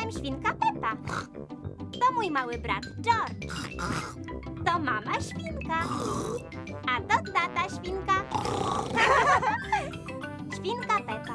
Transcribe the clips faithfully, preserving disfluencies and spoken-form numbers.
jestem świnka Pepa. To mój mały brat George. To mama świnka. A to tata świnka. Świnka Pepa.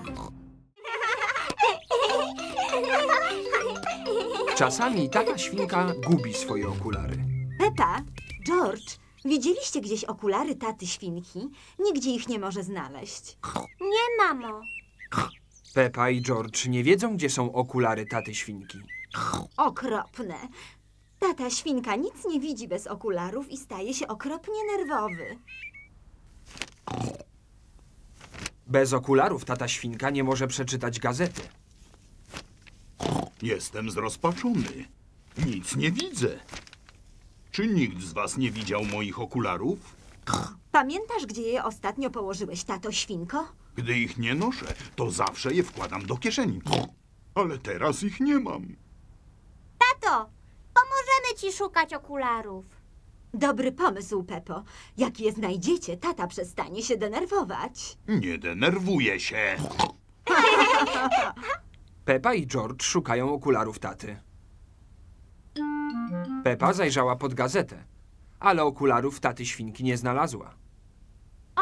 Czasami tata świnka gubi swoje okulary. Pepa, George, widzieliście gdzieś okulary taty świnki? Nigdzie ich nie może znaleźć. Nie, mamo. Pepa i George nie wiedzą, gdzie są okulary taty świnki. Okropne. Tata świnka nic nie widzi bez okularów i staje się okropnie nerwowy. Bez okularów tata świnka nie może przeczytać gazety. Jestem zrozpaczony. Nic nie widzę. Czy nikt z was nie widział moich okularów? Pamiętasz, gdzie je ostatnio położyłeś, tato świnko? Gdy ich nie noszę, to zawsze je wkładam do kieszeni. Ale teraz ich nie mam. Tato, pomożemy ci szukać okularów. Dobry pomysł, Pepo. Jak je znajdziecie, tata przestanie się denerwować. Nie denerwuję się. Pepa i George szukają okularów taty. Pepa zajrzała pod gazetę, ale okularów taty świnki nie znalazła. O!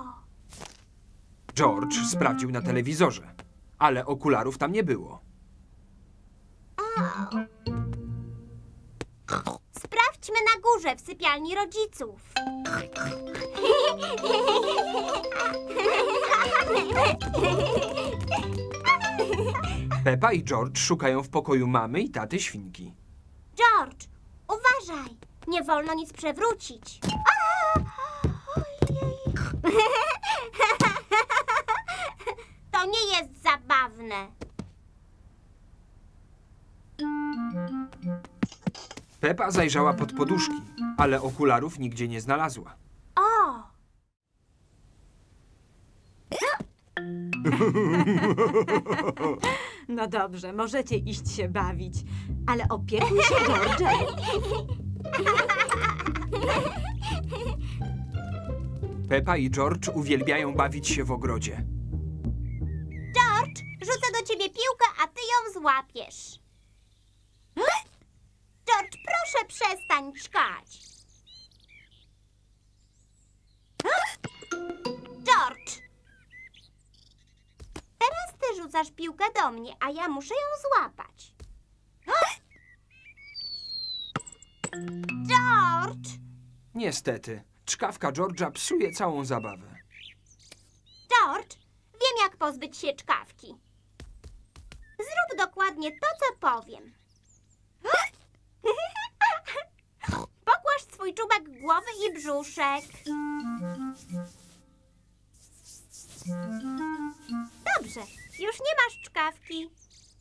George sprawdził na telewizorze, ale okularów tam nie było. Sprawdźmy na górze w sypialni rodziców. Pepa i George szukają w pokoju mamy i taty świnki. George, uważaj. Nie wolno nic przewrócić. To nie jest zabawne. Pepa zajrzała pod poduszki, ale okularów nigdzie nie znalazła. O! No dobrze, możecie iść się bawić, ale opiekuj się George'em. Pepa i George uwielbiają bawić się w ogrodzie. George, rzucę do ciebie piłkę, a ty ją złapiesz. George, proszę przestań czkać. George! Teraz ty rzucasz piłkę do mnie, a ja muszę ją złapać. George! Niestety, czkawka George'a psuje całą zabawę. George, wiem, jak pozbyć się czkawki. Zrób dokładnie to, co powiem. Pogłasz swój czubek głowy i brzuszek. Dobrze, już nie masz czkawki.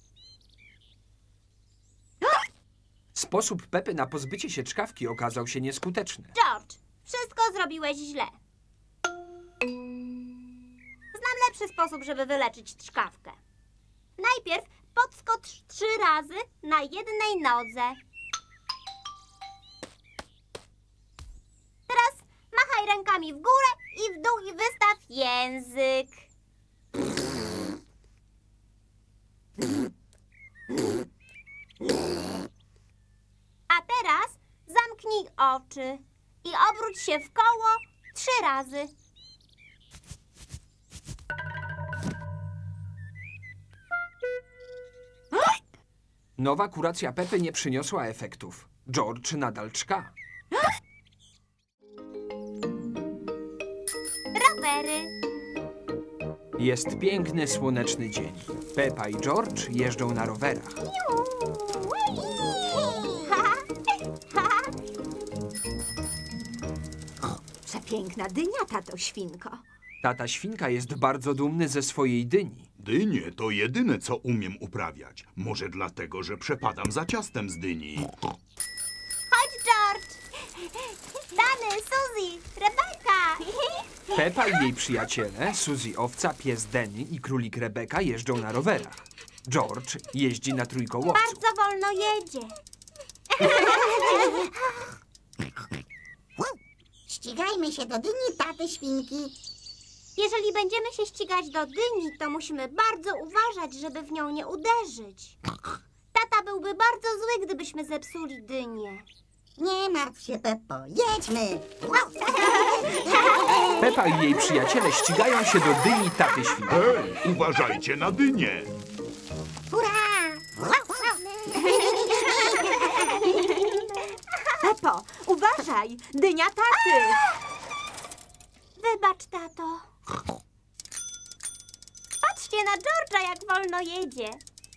Sposób Pepy na pozbycie się czkawki okazał się nieskuteczny. George, wszystko zrobiłeś źle. Znam lepszy sposób, żeby wyleczyć czkawkę. Najpierw podskocz trzy razy na jednej nodze. Teraz machaj rękami w górę i w dół i wystaw język. A teraz zamknij oczy i obróć się w koło trzy razy. Nowa kuracja Pepy nie przyniosła efektów. George nadal czka. Rowery. Jest piękny, słoneczny dzień. Peppa i George jeżdżą na rowerach. Przepiękna dynia, tato świnko. Tata świnka jest bardzo dumny ze swojej dyni. Dynie to jedyne, co umiem uprawiać. Może dlatego, że przepadam za ciastem z dyni. Chodź, George. Dany, Suzy, Rebeka. Peppa i jej przyjaciele, Suzy owca, pies Denny i królik Rebeka jeżdżą na rowerach. George jeździ na trójkołowcu. Bardzo wolno jedzie. Ścigajmy się do dyni taty świnki. Jeżeli będziemy się ścigać do dyni, to musimy bardzo uważać, żeby w nią nie uderzyć. Tata Tata byłby bardzo zły, gdybyśmy zepsuli dynię. Nie martw się, Peppo, jedźmy. Pepa i jej przyjaciele ścigają się do dyni taty świnki. Ej, uważajcie na dynię. Hurra! Peppo, uważaj! Dynia taty! Wybacz, tato. Patrzcie na George'a, jak wolno jedzie.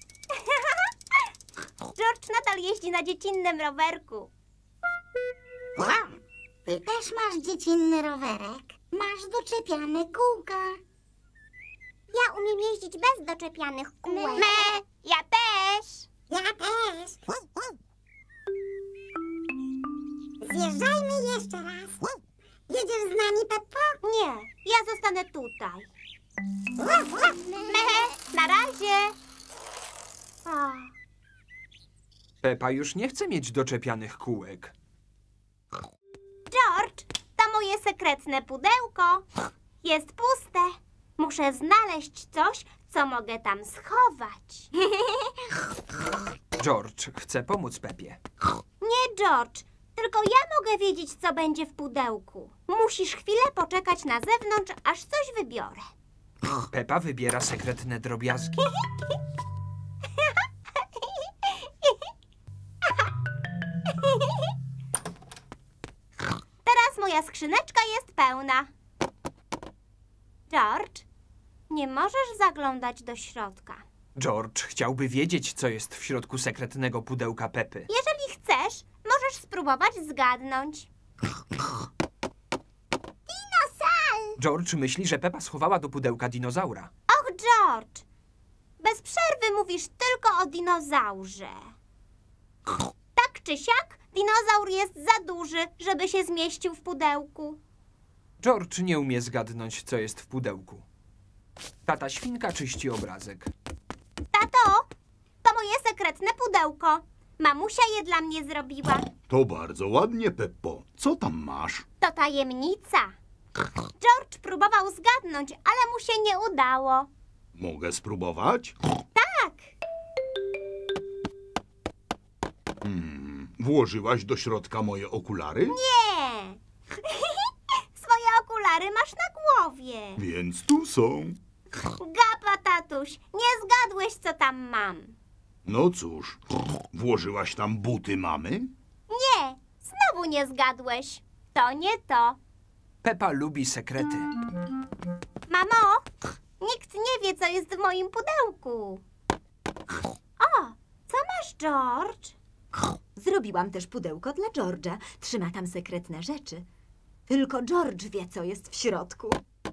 George nadal jeździ na dziecinnym rowerku. Wow, ty też masz dziecinny rowerek. Masz doczepiane kółka. Ja umiem jeździć bez doczepianych kółek. Me, ja też. Ja też. Zjeżdżajmy jeszcze raz. Jedziesz z nami, Peppo? Nie, ja zostanę tutaj. Me, na razie. O, Pepa już nie chce mieć doczepianych kółek. George, to moje sekretne pudełko. Jest puste. Muszę znaleźć coś, co mogę tam schować. George chce pomóc Pepie. Nie, George. Tylko ja mogę wiedzieć, co będzie w pudełku. Musisz chwilę poczekać na zewnątrz, aż coś wybiorę. Pepa wybiera sekretne drobiazgi. Teraz moja skrzyneczka jest pełna. George, nie możesz zaglądać do środka. George chciałby wiedzieć, co jest w środku sekretnego pudełka Pepy. Jeżeli chcesz, możesz spróbować zgadnąć. Dinosaur! George myśli, że Pepa schowała do pudełka dinozaura. Och, George, bez przerwy mówisz tylko o dinozaurze. Tak czy siak, dinozaur jest za duży, żeby się zmieścił w pudełku. George nie umie zgadnąć, co jest w pudełku. Tata świnka czyści obrazek. Tato, to moje sekretne pudełko. Mamusia je dla mnie zrobiła. To bardzo ładnie, Peppo. Co tam masz? To tajemnica. George próbował zgadnąć, ale mu się nie udało. Mogę spróbować? Tak, Hmm, włożyłaś do środka moje okulary? nie. Swoje okulary masz na głowie. Więc tu są. Gapa, tatuś, nie zgadłeś, co tam mam. No cóż, włożyłaś tam buty mamy? Nie, znowu nie zgadłeś. To nie to. Pepa lubi sekrety. Mamo, nikt nie wie, co jest w moim pudełku. O, co masz, George? Zrobiłam też pudełko dla George'a. Trzyma tam sekretne rzeczy. Tylko George wie, co jest w środku.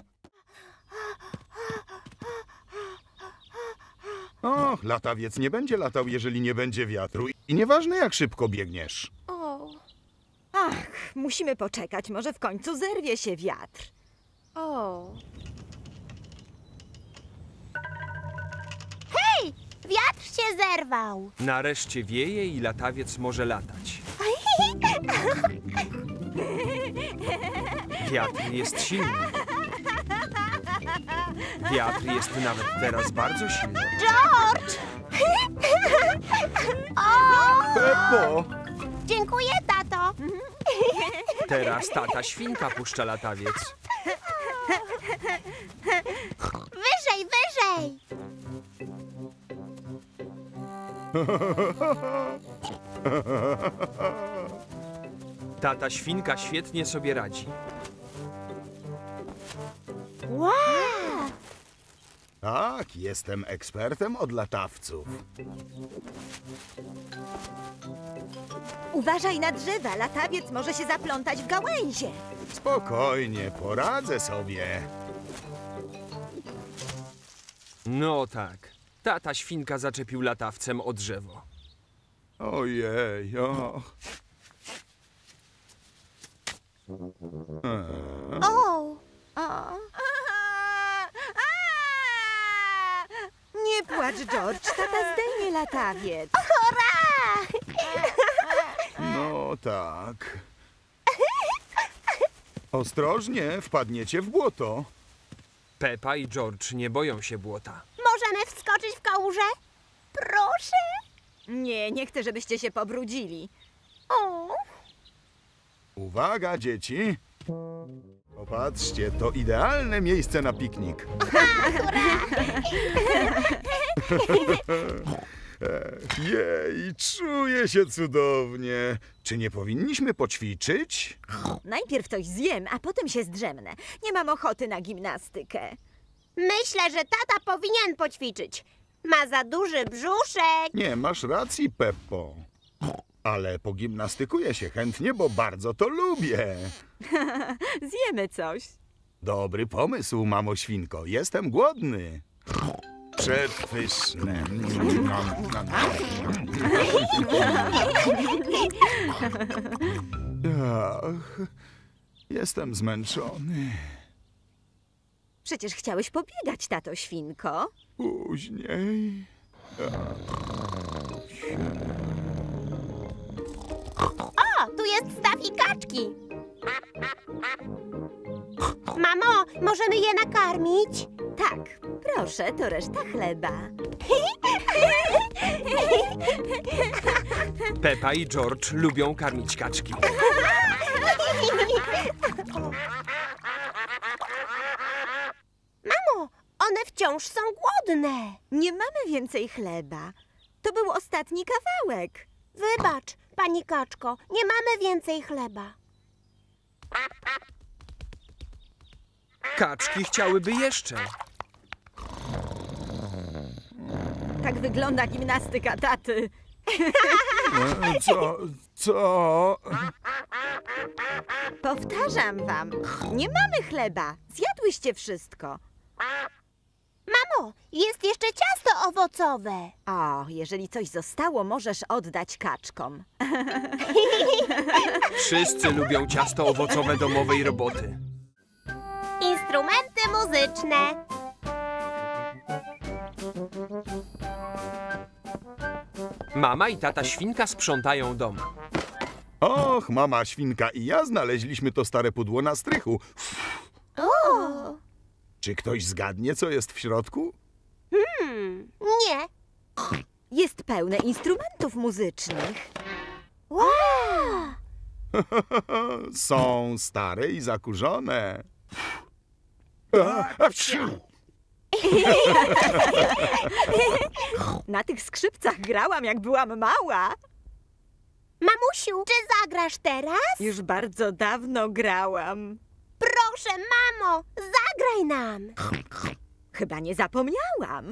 Och, latawiec nie będzie latał, jeżeli nie będzie wiatru. I nieważne, jak szybko biegniesz. O, Ach, musimy poczekać, może w końcu zerwie się wiatr. o. Hej, wiatr się zerwał. Nareszcie wieje i latawiec może latać. Wiatr jest silny. Wiatr jest nawet teraz bardzo silny. George! O, Peppo! dziękuję, tato. Teraz tata świnka puszcza latawiec. Wyżej, wyżej. Tata świnka świetnie sobie radzi. Wow. Tak, jestem ekspertem od latawców. Uważaj na drzewa, latawiec może się zaplątać w gałęzie. Spokojnie, poradzę sobie. No tak. Tata świnka zaczepił latawcem o drzewo. Ojej, och. Eee. O, O. Nie płacz, George, tata zdejmie latawiec. hurra! No tak. Ostrożnie, wpadniecie w błoto. Pepa i George nie boją się błota. Możemy wskoczyć w kałużę? Proszę. Nie, nie chcę, żebyście się pobrudzili. O, Uwaga, dzieci! Popatrzcie, to idealne miejsce na piknik. Ech, Jej, czuję się cudownie. Czy nie powinniśmy poćwiczyć? Najpierw coś zjem, a potem się zdrzemnę. Nie mam ochoty na gimnastykę. myślę, że tata powinien poćwiczyć. Ma za duży brzuszek. Nie, masz racji, Peppo. Ale pogimnastykuję się chętnie, bo bardzo to lubię. Zjemy coś. Dobry pomysł, mamo świnko. Jestem głodny. Przepyszne. Ach, jestem zmęczony. Przecież chciałeś pobiegać, tato świnko. Później. O, tu jest staw i kaczki. Mamo, możemy je nakarmić? Tak, proszę, to reszta chleba. Pepa i George lubią karmić kaczki. Mamo, one wciąż są głodne. Nie mamy więcej chleba. To był ostatni kawałek. Wybacz, pani kaczko, nie mamy więcej chleba. Kaczki chciałyby jeszcze. Tak wygląda gimnastyka taty. Co? Co? Powtarzam wam, nie mamy chleba. Zjadłyście wszystko. Mamo, jest jeszcze ciasto owocowe. O, jeżeli coś zostało, możesz oddać kaczkom. Wszyscy lubią ciasto owocowe domowej roboty. Instrumenty muzyczne. Mama i tata świnka sprzątają dom. Och, mama świnka i ja znaleźliśmy to stare pudło na strychu. O, Czy ktoś zgadnie, co jest w środku? hmm, nie. Jest pełne instrumentów muzycznych. Wow. Są stare i zakurzone. A, a, wsiu! Na tych skrzypcach grałam, jak byłam mała. Mamusiu, czy zagrasz teraz? Już bardzo dawno grałam. Proszę, mamo, zagraj nam. Chyba nie zapomniałam.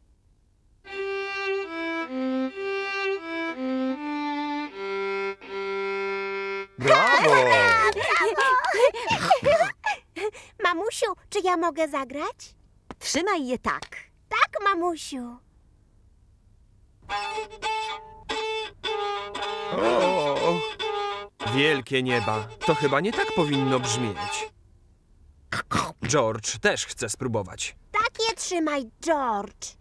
Brawo! Mamusiu, czy ja mogę zagrać? Trzymaj je tak. Tak, mamusiu. O, Wielkie nieba. To chyba nie tak powinno brzmieć. George też chce spróbować. Tak je trzymaj, George.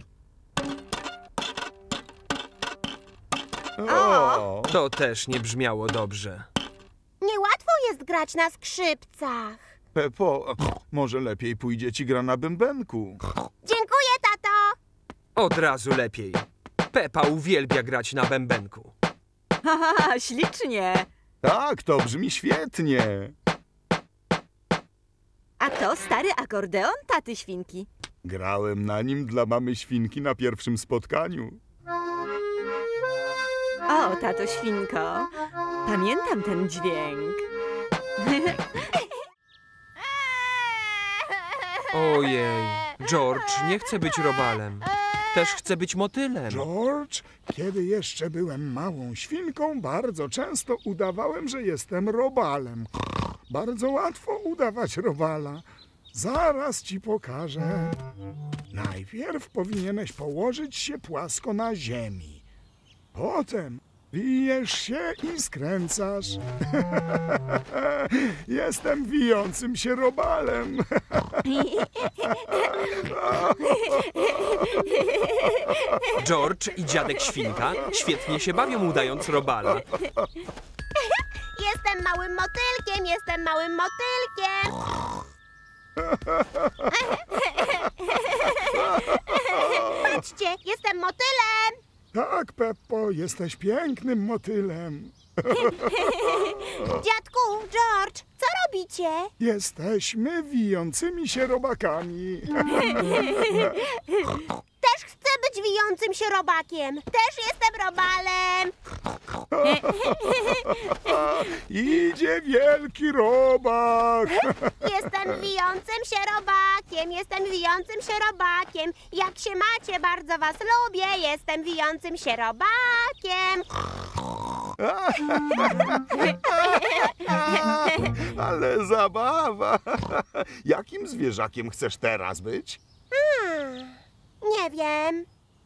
o. To też nie brzmiało dobrze. Niełatwo jest grać na skrzypcach. Pepo, może lepiej pójdzie ci gra na bębenku. Dziękuję, tato. Od razu lepiej. Pepa uwielbia grać na bębenku. Haha, ślicznie. Tak, to brzmi świetnie. A to stary akordeon taty świnki. Grałem na nim dla mamy świnki na pierwszym spotkaniu. O, tato świnko. Pamiętam ten dźwięk. Ojej, George nie chce być robalem. Też chce być motylem. George, kiedy jeszcze byłem małą świnką, bardzo często udawałem, że jestem robalem. Bardzo łatwo udawać robala. Zaraz ci pokażę. Najpierw powinieneś położyć się płasko na ziemi. Potem wijesz się i skręcasz. Jestem wijącym się robalem. George i dziadek świnka świetnie się bawią udając robala. Jestem małym motylkiem, jestem małym motylkiem. Patrzcie, jestem motylem. Tak, Peppo, jesteś pięknym motylem. Dziadku, George, co robicie? Jesteśmy wijącymi się robakami. Też chcę być wijącym się robakiem. Też jestem robalem. Idzie wielki robak. Jestem wijącym się robakiem. Jestem wijącym się robakiem. Jak się macie, bardzo was lubię. Jestem wijącym się robakiem. Ale zabawa. Jakim zwierzakiem chcesz teraz być? Hmm, nie wiem.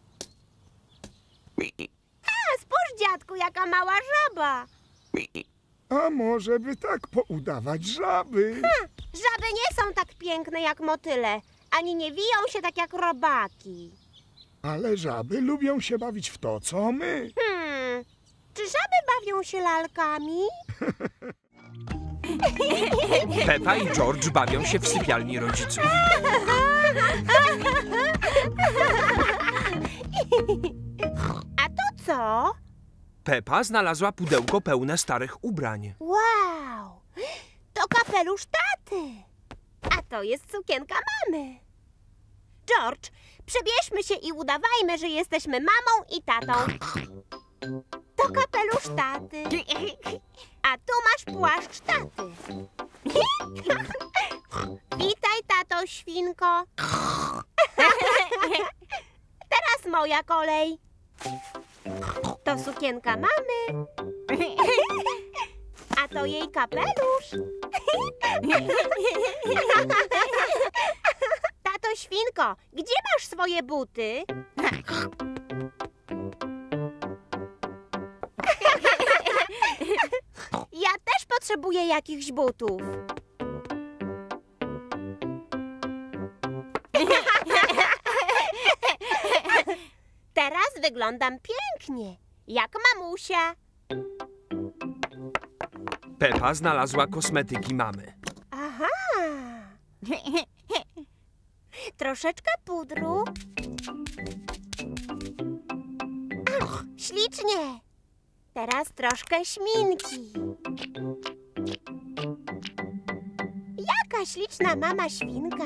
A, spójrz, dziadku, jaka mała żaba. A może by tak poudawać żaby? Hm, żaby nie są tak piękne jak motyle, ani nie wiją się tak jak robaki. Ale żaby lubią się bawić w to, co my. Hmm, czy żaby bawią się lalkami? Pepa i George bawią się w sypialni rodziców. A to co? Pepa znalazła pudełko pełne starych ubrań. Wow, to kapelusz taty. A to jest sukienka mamy. George, przebierzmy się i udawajmy, że jesteśmy mamą i tatą. To kapelusz taty. A tu masz płaszcz taty. Witaj, tato świnko. Teraz moja kolej. To sukienka mamy. A to jej kapelusz. Tato świnko, gdzie masz swoje buty? Ja też potrzebuję jakichś butów. Teraz wyglądam pięknie, jak mamusia. Pepa znalazła kosmetyki mamy. Aha. Troszeczkę pudru. Ach, ślicznie. Teraz troszkę śminki. Jaka śliczna mama świnka.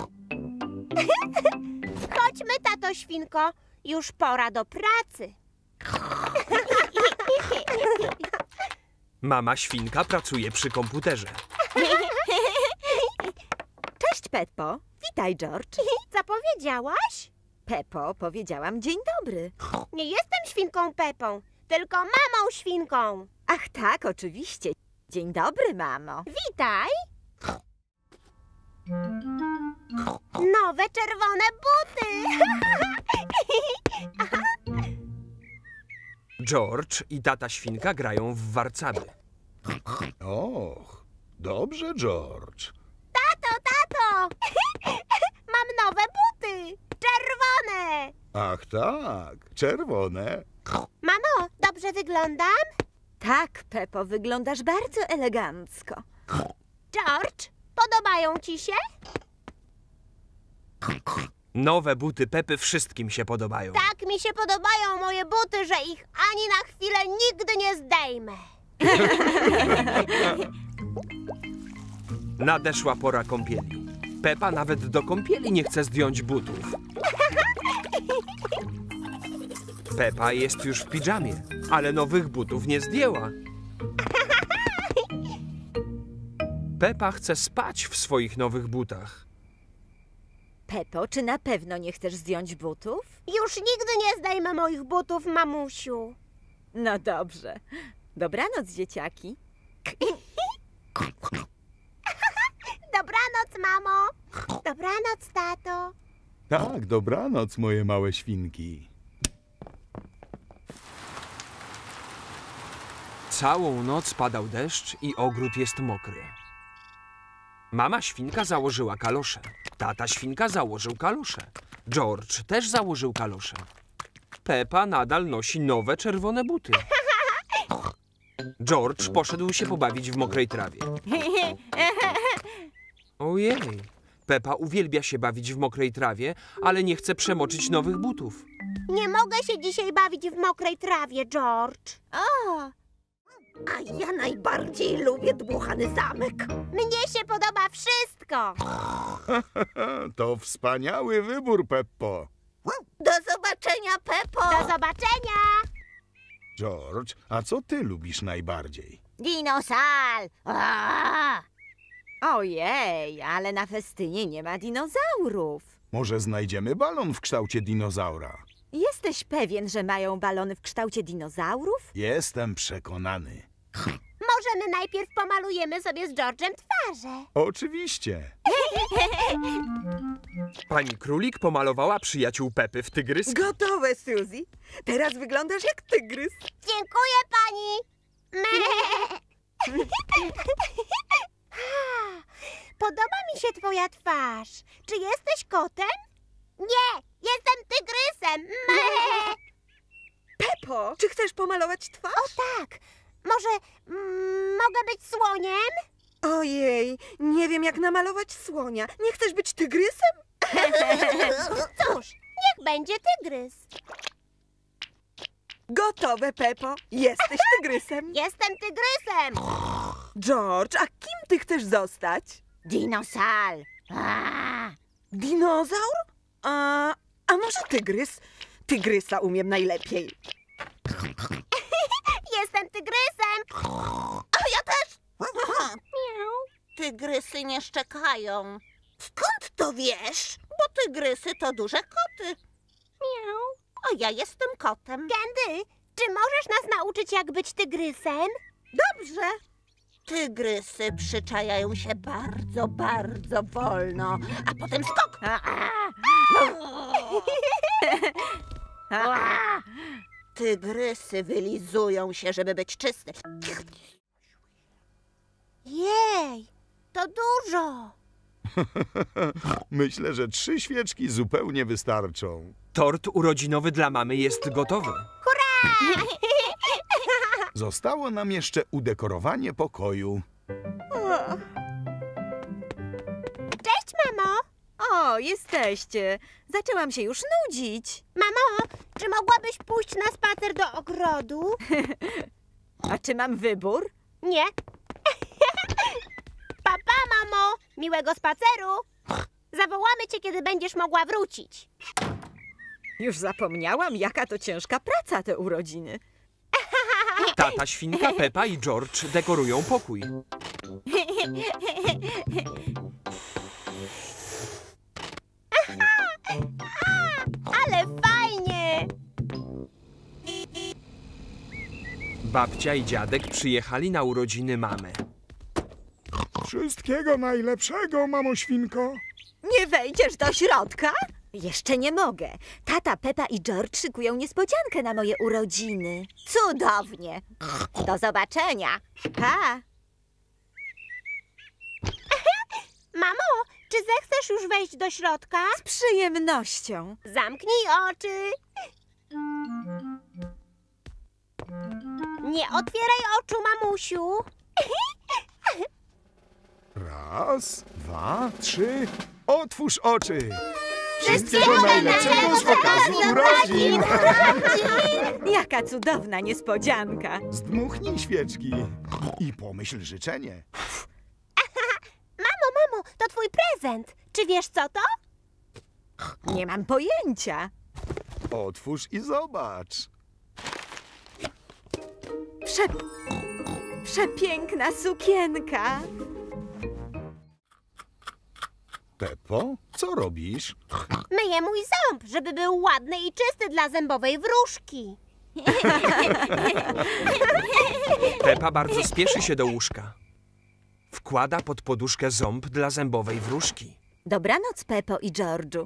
Chodźmy, tato świnko. Już pora do pracy. Mama świnka pracuje przy komputerze. Cześć, Peppo. Witaj, George. Co powiedziałaś? Peppo, powiedziałam dzień dobry. Nie jestem świnką Pepą, tylko mamą świnką. Ach tak, oczywiście. Dzień dobry, mamo. Witaj. Nowe czerwone buty. George i tata świnka grają w warcaby. Och, dobrze, George. Tato, tato. Mam nowe buty. Czerwone. Ach tak, czerwone. Mamo, dobrze wyglądam? Tak, Peppo, wyglądasz bardzo elegancko. George, podobają ci się? Nowe buty Pepy wszystkim się podobają. Tak mi się podobają moje buty, że ich ani na chwilę nigdy nie zdejmę. Nadeszła pora kąpieli. Pepa nawet do kąpieli nie chce zdjąć butów. Pepa jest już w pidżamie, ale nowych butów nie zdjęła. Pepa chce spać w swoich nowych butach. Peppo, czy na pewno nie chcesz zdjąć butów? Już nigdy nie zdejmę moich butów, mamusiu. No dobrze. Dobranoc, dzieciaki. Dobranoc, mamo. Dobranoc, tato. Tak, dobranoc, moje małe świnki. Całą noc padał deszcz i ogród jest mokry. Mama świnka założyła kalosze. Tata świnka założył kalosze. George też założył kalosze. Pepa nadal nosi nowe czerwone buty. George poszedł się pobawić w mokrej trawie. Ojej, Pepa uwielbia się bawić w mokrej trawie, ale nie chce przemoczyć nowych butów. Nie mogę się dzisiaj bawić w mokrej trawie, George. O, A ja najbardziej lubię dmuchany zamek. mnie się podoba wszystko. To wspaniały wybór, Peppo. Do zobaczenia, Peppo. Do zobaczenia. George, a co ty lubisz najbardziej? Dinosal. Ojej, ale na festynie nie ma dinozaurów. Może znajdziemy balon w kształcie dinozaura? Jesteś pewien, że mają balony w kształcie dinozaurów? Jestem przekonany. Może my najpierw pomalujemy sobie z George'em twarze. Oczywiście. Pani Królik pomalowała przyjaciół Pepy w tygrys. Gotowe, Suzy. Teraz wyglądasz jak tygrys. Dziękuję pani. Podoba mi się twoja twarz. Czy jesteś kotem? Nie, jestem tygrysem. Peppo, czy chcesz pomalować twarz? O tak, może mm, mogę być słoniem? Ojej, nie wiem jak namalować słonia. Nie chcesz być tygrysem? Cóż, niech będzie tygrys. Gotowe, Peppo. Jesteś tygrysem. Jestem tygrysem. George, a kim ty chcesz zostać? Dinosal. Dinozaur? A, a może tygrys? Tygrysa umiem najlepiej. Jestem tygrysem. A ja też! Tygrysy nie szczekają. Skąd to wiesz? Bo tygrysy to duże koty. Miau. A ja jestem kotem. Candy, czy możesz nas nauczyć, jak być tygrysem? Dobrze. Tygrysy przyczajają się bardzo, bardzo wolno, a potem skok. Tygrysy wylizują się, żeby być czyste. Jej, to dużo. Myślę, że trzy świeczki zupełnie wystarczą. Tort urodzinowy dla mamy jest gotowy. Zostało nam jeszcze udekorowanie pokoju. Cześć, mamo. O, jesteście. Zaczęłam się już nudzić. Mamo, czy mogłabyś pójść na spacer do ogrodu? A czy mam wybór? Nie. Papa, mamo. Miłego spaceru. Zawołamy cię, kiedy będziesz mogła wrócić. Już zapomniałam, jaka to ciężka praca te urodziny. Tata świnka, Pepa i George dekorują pokój. Ale fajnie. Babcia i dziadek przyjechali na urodziny mamy. Wszystkiego najlepszego, mamo świnko. Nie wejdziesz do środka? Jeszcze nie mogę. Tata, Pepa i George szykują niespodziankę na moje urodziny. Cudownie. Do zobaczenia. Pa. Mamo, czy zechcesz już wejść do środka? Z przyjemnością. Zamknij oczy. Nie otwieraj oczu, mamusiu. Raz, dwa, trzy. Otwórz oczy. Wszystkiego najlepszego z okazji urodzin. Jaka cudowna niespodzianka. Zdmuchnij świeczki i pomyśl życzenie. Mamo, mamo, to twój prezent. Czy wiesz, co to? Nie mam pojęcia. Otwórz i zobacz. Prze... Przepiękna sukienka. Peppo, co robisz? Myję mój ząb, żeby był ładny i czysty dla zębowej wróżki. Pepa bardzo spieszy się do łóżka. Wkłada pod poduszkę ząb dla zębowej wróżki. Dobranoc, Peppo i George'u.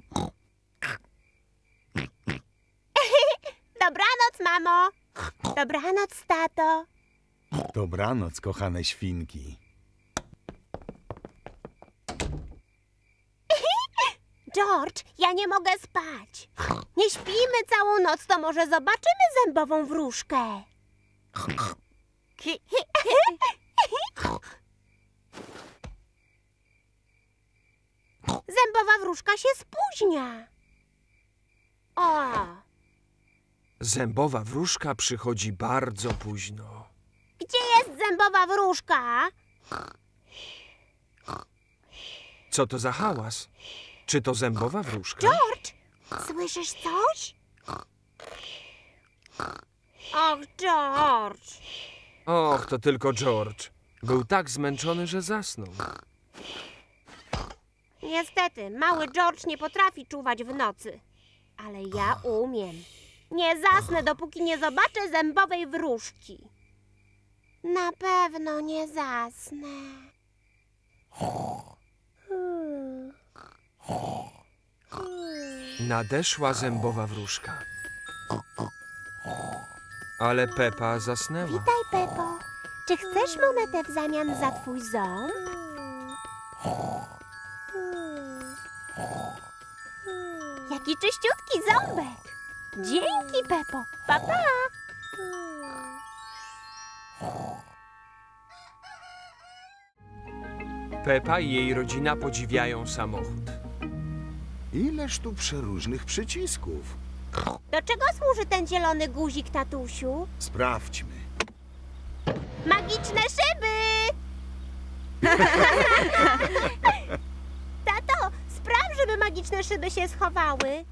Dobranoc, mamo. Dobranoc, tato. Dobranoc, kochane świnki. George, ja nie mogę spać. Nie śpimy całą noc, to może zobaczymy zębową wróżkę. Zębowa wróżka się spóźnia. O, Zębowa wróżka przychodzi bardzo późno. Gdzie jest zębowa wróżka? Co to za hałas? Czy to zębowa wróżka? George, słyszysz coś? Och, George. Och, to tylko George. Był tak zmęczony, że zasnął. Niestety, mały George nie potrafi czuwać w nocy. Ale ja umiem. Nie zasnę, dopóki nie zobaczę zębowej wróżki. Na pewno nie zasnę. Nadeszła zębowa wróżka. Ale Pepa zasnęła. Witaj, Pepo. Czy chcesz monetę w zamian za twój ząb? Jaki czyściutki ząbek. Dzięki, Pepo. Pa, pa. Pepa i jej rodzina podziwiają samochód. Ileż tu przeróżnych przycisków. Do czego służy ten zielony guzik, tatusiu? Sprawdźmy. Magiczne szyby! Tato, spraw, żeby magiczne szyby się schowały.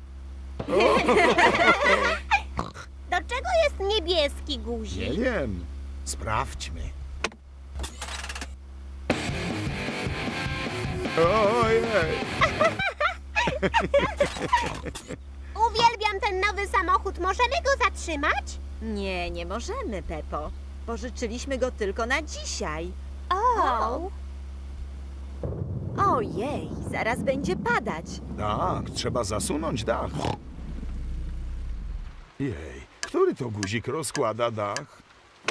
Do czego jest niebieski guzik? Nie wiem. Sprawdźmy. Ojej! Uwielbiam ten nowy samochód. Możemy go zatrzymać? Nie, nie możemy, Pepo. Pożyczyliśmy go tylko na dzisiaj. O! Ojej, zaraz będzie padać. Tak, trzeba zasunąć dach. Jej, który to guzik rozkłada dach?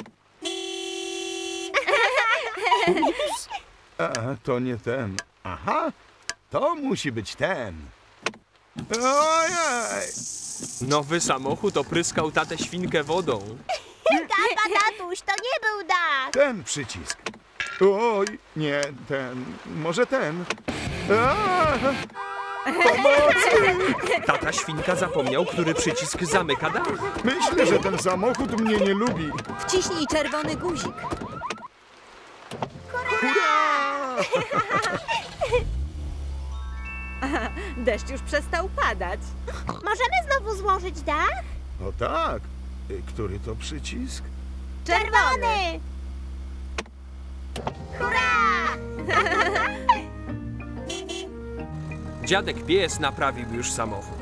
Ups. A, to nie ten. Aha, to musi być ten. Ojej! Nowy samochód opryskał tatę świnkę wodą. Tata, tatuś, to nie był dach. Ten przycisk. Oj, nie, ten. Może ten. A! Pomocy! Tata świnka zapomniał, który przycisk zamyka dach. Myślę, że ten samochód mnie nie lubi. Wciśnij czerwony guzik. Hurra! Deszcz już przestał padać. Możemy znowu złożyć dach? O tak. Y, Który to przycisk? Czerwony! Hurra! Dziadek pies naprawił już samochód.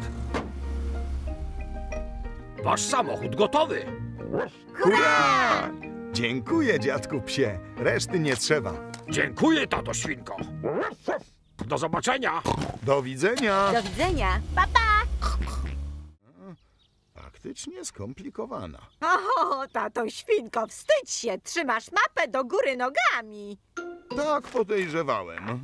Wasz samochód gotowy. Hurra! Dziękuję, dziadku psie. Reszty nie trzeba. Dziękuję, tato świnko. Do zobaczenia. Do widzenia. Do widzenia. Pa, pa! Faktycznie skomplikowana. O, tato świnko, wstydź się. Trzymasz mapę do góry nogami. Tak podejrzewałem.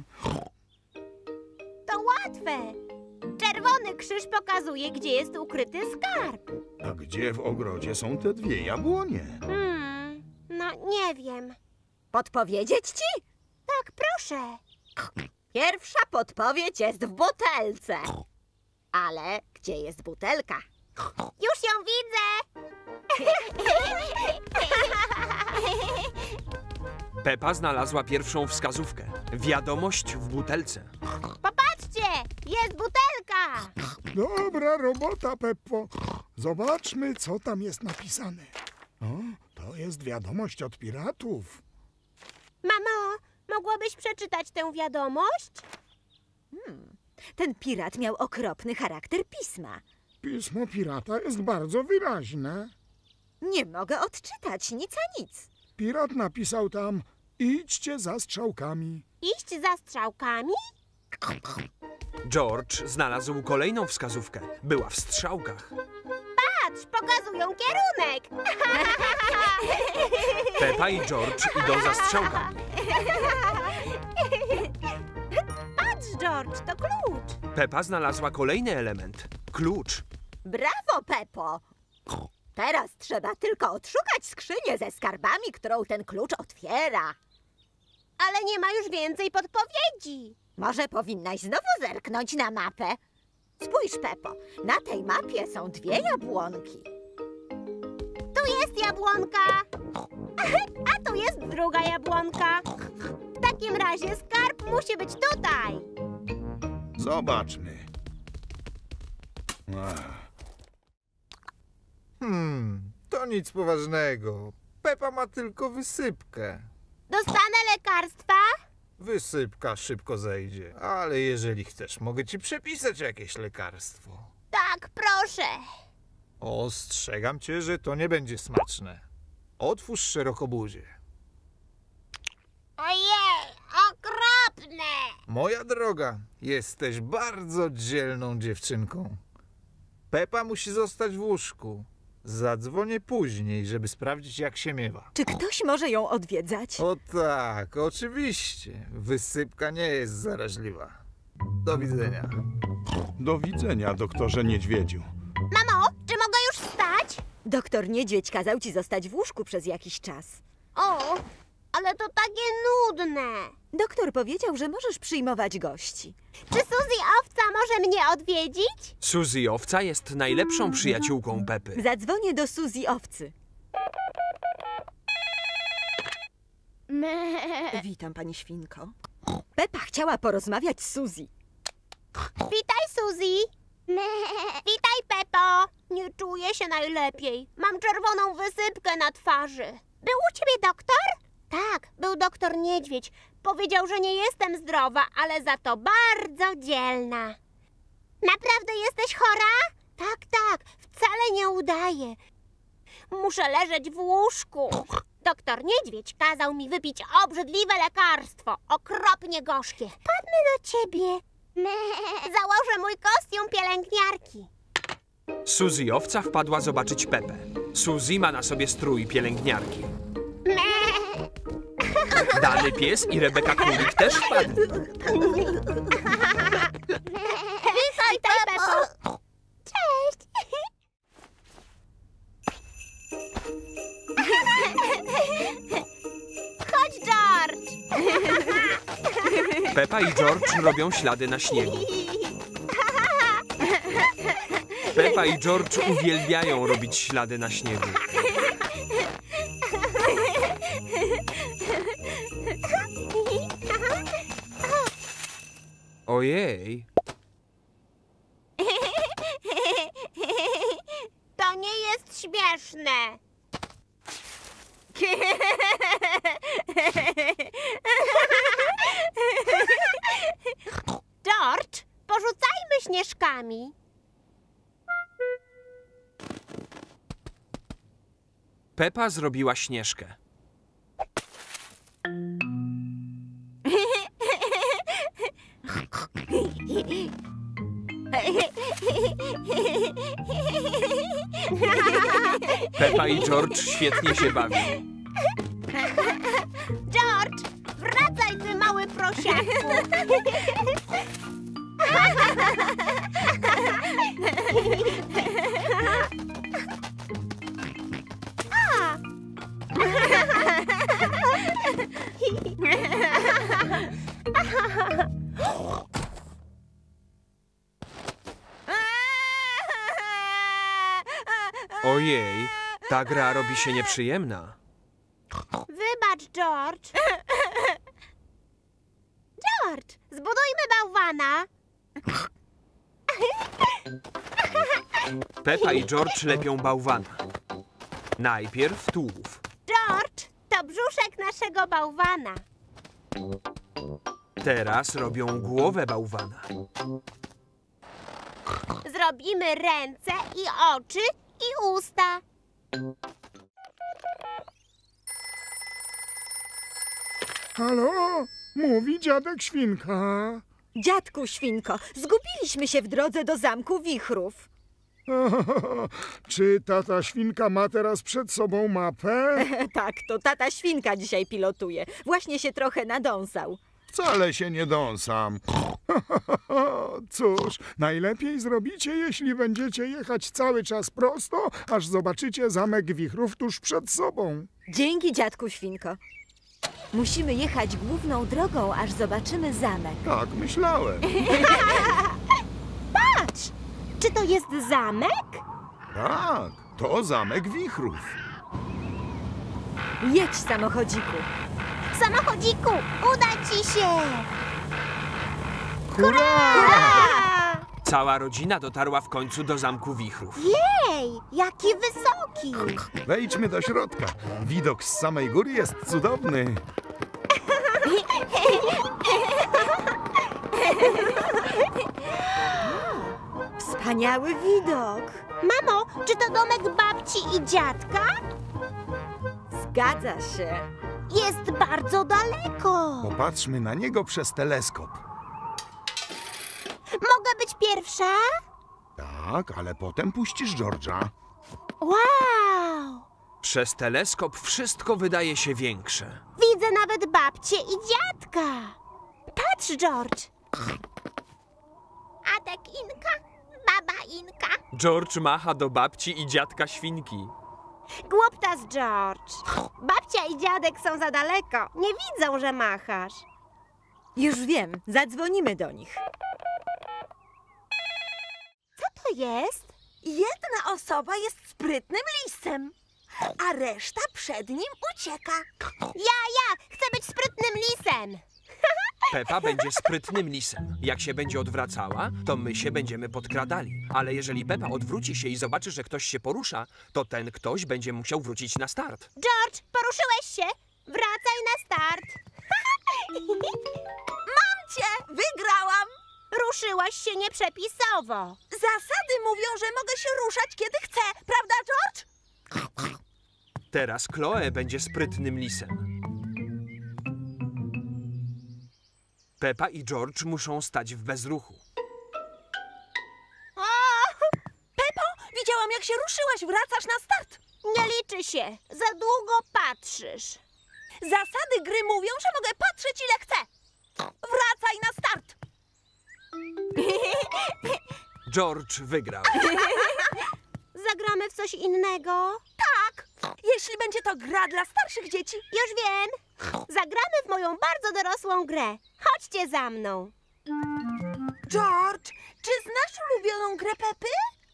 To łatwe. Czerwony krzyż pokazuje, gdzie jest ukryty skarb. A gdzie w ogrodzie są te dwie jabłonie? Hmm, no nie wiem. Podpowiedzieć ci? Tak, proszę. Pierwsza podpowiedź jest w butelce. Ale gdzie jest butelka? Już ją widzę. Pepa znalazła pierwszą wskazówkę. Wiadomość w butelce. Popatrzcie, jest butelka. Dobra robota, Peppo. Zobaczmy, co tam jest napisane. O, to jest wiadomość od piratów. Mamo, mogłabyś przeczytać tę wiadomość? Ten pirat miał okropny charakter pisma. Pismo pirata jest bardzo wyraźne. Nie mogę odczytać nic a nic. Pirat napisał tam: idźcie za strzałkami. Iść za strzałkami? George znalazł kolejną wskazówkę. Była w strzałkach. Patrz, pokazują kierunek. Pepa i George idą za strzałkami. Patrz, George, to klucz. Pepa znalazła kolejny element. Klucz. Brawo, Pepo! Teraz trzeba tylko odszukać skrzynię ze skarbami, którą ten klucz otwiera. Ale nie ma już więcej podpowiedzi. Może powinnaś znowu zerknąć na mapę? Spójrz, Pepo, na tej mapie są dwie jabłonki. Tu jest jabłonka. A tu jest druga jabłonka. W takim razie skarb musi być tutaj. Zobaczmy. Ach. Hmm, to nic poważnego. Pepa ma tylko wysypkę. Dostanę lekarstwa? Wysypka szybko zejdzie, ale jeżeli chcesz, mogę ci przepisać jakieś lekarstwo. Tak, proszę. Ostrzegam cię, że to nie będzie smaczne. Otwórz szeroko buzię. Ojej, okropne. Moja droga, jesteś bardzo dzielną dziewczynką. Pepa musi zostać w łóżku. Zadzwonię później, żeby sprawdzić, jak się miewa. Czy ktoś może ją odwiedzać? O tak, oczywiście. Wysypka nie jest zaraźliwa. Do widzenia. Do widzenia, doktorze Niedźwiedziu. Mamo, czy mogę już wstać? Doktor Niedźwiedź kazał ci zostać w łóżku przez jakiś czas. O, ale to takie nudne. Doktor powiedział, że możesz przyjmować gości. Czy Suzy Owca może mnie odwiedzić? Suzy Owca jest najlepszą przyjaciółką Pepy. Zadzwonię do Suzy Owcy. Witam, pani świnko. Pepa chciała porozmawiać z Suzy. Witaj, Suzy. Witaj, Pepo. Nie czuję się najlepiej. Mam czerwoną wysypkę na twarzy. Był u ciebie doktor? Tak, był doktor Niedźwiedź. Powiedział, że nie jestem zdrowa, ale za to bardzo dzielna. Naprawdę jesteś chora? Tak, tak, wcale nie udaje. Muszę leżeć w łóżku. Doktor Niedźwiedź kazał mi wypić obrzydliwe lekarstwo, okropnie gorzkie. Padnę do ciebie. Założę mój kostium pielęgniarki. Suzy Owca wpadła zobaczyć Pepę. Suzy ma na sobie strój pielęgniarki. Dany pies i Rebeka Królik też wpadli. Witaj, Pepo. Cześć. Chodź, George. Pepa i George robią ślady na śniegu. Pepa i George uwielbiają robić ślady na śniegu. Ojej. To nie jest śmieszne. George, porzucajmy śnieżkami. Pepa zrobiła Śnieżkę. Pepa i George świetnie się bawią. George, wracaj, ty mały prosiaku. A. Ojej, ta gra robi się nieprzyjemna. Wybacz, George. George, zbudujmy bałwana. Pepa i George lepią bałwana. Najpierw tułów. George, to brzuszek naszego bałwana. Teraz robią głowę bałwana. Zrobimy ręce i oczy i usta. Halo? Mówi dziadek Świnka. Dziadku Świnko, zgubiliśmy się w drodze do Zamku Wichrów. Czy tata Świnka ma teraz przed sobą mapę? Tak, to tata Świnka dzisiaj pilotuje. Właśnie się trochę nadąsał. Wcale się nie dąsam. Cóż, najlepiej zrobicie, jeśli będziecie jechać cały czas prosto, aż zobaczycie Zamek Wichrów tuż przed sobą. Dzięki, dziadku Świnko. Musimy jechać główną drogą, aż zobaczymy zamek. Tak myślałem. Patrz! Czy to jest zamek? Tak, to Zamek Wichrów. Jedź, samochodziku. Samochodziku, uda ci się! Hurra! Cała rodzina dotarła w końcu do Zamku Wichrów. Jej, jaki wysoki! Wejdźmy do środka. Widok z samej góry jest cudowny. Wspaniały widok. Mamo, czy to domek babci i dziadka? Zgadza się. Jest bardzo daleko. Popatrzmy na niego przez teleskop. Mogę być pierwsza? Tak, ale potem puścisz George'a. Wow! Przez teleskop wszystko wydaje się większe. Widzę nawet babcię i dziadka. Patrz, George. Adek Inka, baba Inka. George macha do babci i dziadka świnki. Głuptas, George. Babcia i dziadek są za daleko. Nie widzą, że machasz. Już wiem, zadzwonimy do nich. Co to jest? Jedna osoba jest sprytnym lisem, a reszta przed nim ucieka. Ja, ja! Chcę być sprytnym lisem. Pepa będzie sprytnym lisem. Jak się będzie odwracała, to my się będziemy podkradali. Ale jeżeli Pepa odwróci się i zobaczy, że ktoś się porusza, to ten ktoś będzie musiał wrócić na start. George, poruszyłeś się? Wracaj na start. Mam cię! Wygrałam! Ruszyłaś się nieprzepisowo. Zasady mówią, że mogę się ruszać, kiedy chcę. Prawda, George? Teraz Chloe będzie sprytnym lisem. Pepa i George muszą stać w bezruchu. Pepo, widziałam, jak się ruszyłaś. Wracasz na start. Nie liczy się. Za długo patrzysz. Zasady gry mówią, że mogę patrzeć, ile chcę. Wracaj na start. George wygrał. Zagramy w coś innego? Tak, jeśli będzie to gra dla starszych dzieci. Już wiem. Zagramy w moją bardzo dorosłą grę. Chodźcie za mną. George, czy znasz ulubioną grę Pepy?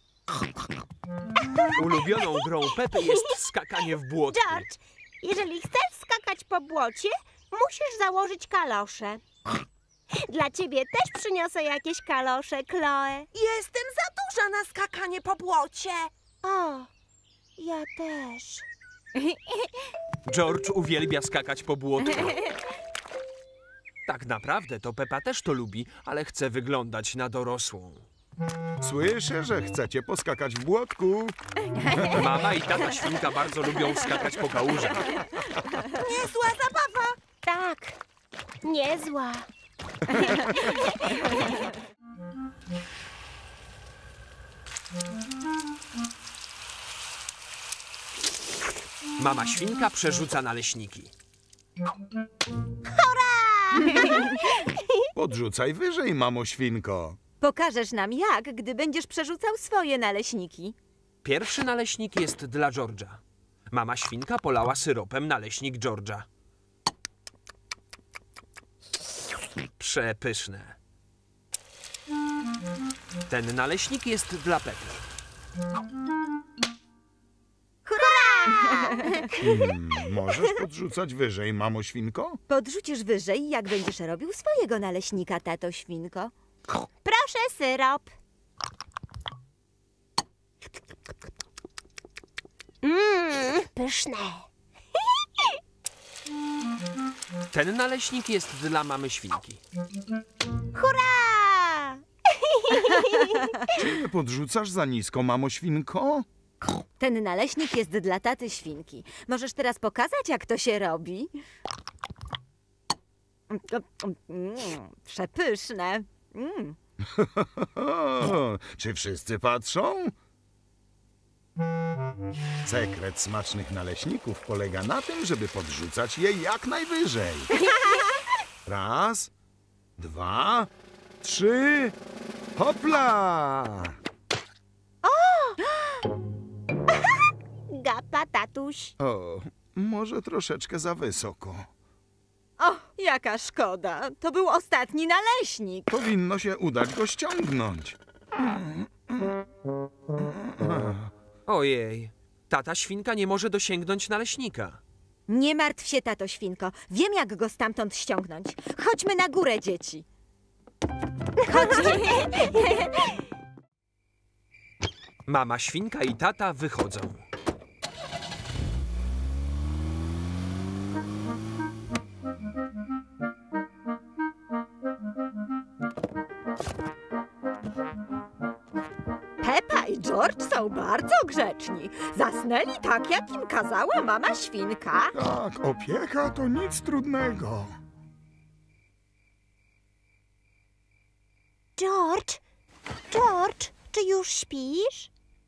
Ulubioną grą Pepy jest skakanie w błotku. George, jeżeli chcesz skakać po błocie, musisz założyć kalosze. Dla ciebie też przyniosę jakieś kalosze, Chloe. Jestem za duża na skakanie po błocie. O, ja też. George uwielbia skakać po błotku. Tak naprawdę to Pepa też to lubi, ale chce wyglądać na dorosłą. Słyszę, że chcecie poskakać w błotku. Mama i tata świnka bardzo lubią skakać po kałużach. Niezła zabawa. Tak, niezła. Mama świnka przerzuca naleśniki. Podrzucaj wyżej, mamo świnko. Pokażesz nam jak, gdy będziesz przerzucał swoje naleśniki. Pierwszy naleśnik jest dla George'a. Mama świnka polała syropem naleśnik George'a. Przepyszne. Ten naleśnik jest dla Pepy. Hmm, możesz podrzucać wyżej, mamo świnko? Podrzucisz wyżej, jak będziesz robił swojego naleśnika, tato świnko. Proszę syrop. Mmm, pyszne. Ten naleśnik jest dla mamy świnki. Hurra! Czy nie podrzucasz za nisko, mamo świnko? Ten naleśnik jest dla taty świnki. Możesz teraz pokazać, jak to się robi? Mm, przepyszne. Mm. O, czy wszyscy patrzą? Sekret smacznych naleśników polega na tym, żeby podrzucać je jak najwyżej. Raz, dwa, trzy, hopla! Gapa, tatuś. O, może troszeczkę za wysoko. O, jaka szkoda. To był ostatni naleśnik. Powinno się udać go ściągnąć. Ojej, tata świnka nie może dosięgnąć naleśnika. Nie martw się, tato świnko. Wiem, jak go stamtąd ściągnąć. Chodźmy na górę, dzieci. Chodźcie. Mama świnka i tata wychodzą. Pepa i George są bardzo grzeczni. Zasnęli tak, jak im kazała mama świnka. Tak, opieka to nic trudnego. George, George, czy już śpisz?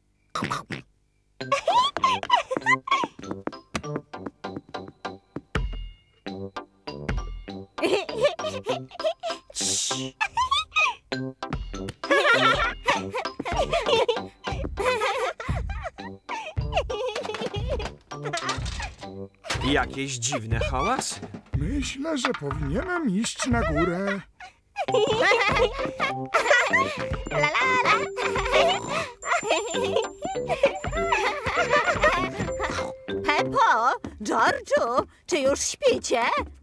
Jakieś dziwne hałasy. Myślę, że powinienem iść na górę. La, la, la. Pepo, George'u, czy już śpicie?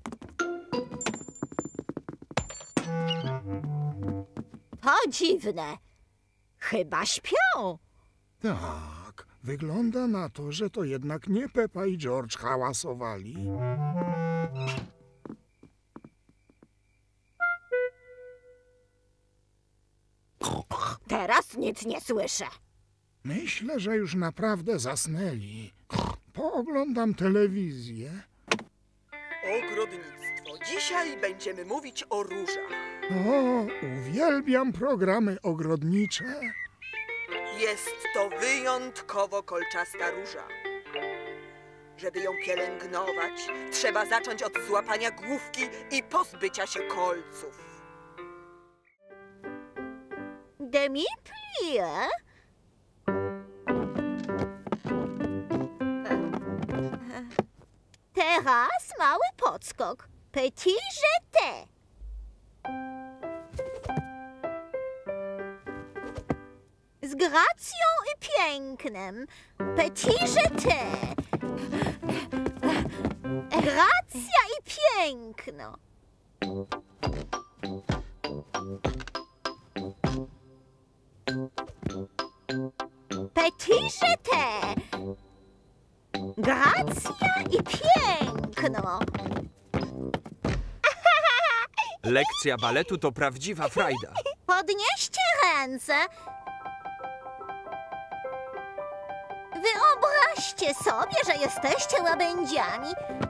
To dziwne. Chyba śpią. Tak, wygląda na to, że to jednak nie Pepa i George hałasowali. Teraz nic nie słyszę. Myślę, że już naprawdę zasnęli. Pooglądam telewizję. Ogrodnictwo. Dzisiaj będziemy mówić o różach. O, uwielbiam programy ogrodnicze. Jest to wyjątkowo kolczasta róża. Żeby ją pielęgnować, trzeba zacząć od złapania główki i pozbycia się kolców. Demi plie. Teraz mały podskok. Petit jeté. Z gracją i pięknem. Petit jeté. Gracja i piękno. Petit jeté. Gracja i piękno. Lekcja baletu to prawdziwa frajda. Podnieście ręce. Wyobraźcie sobie, że jesteście łabędziami.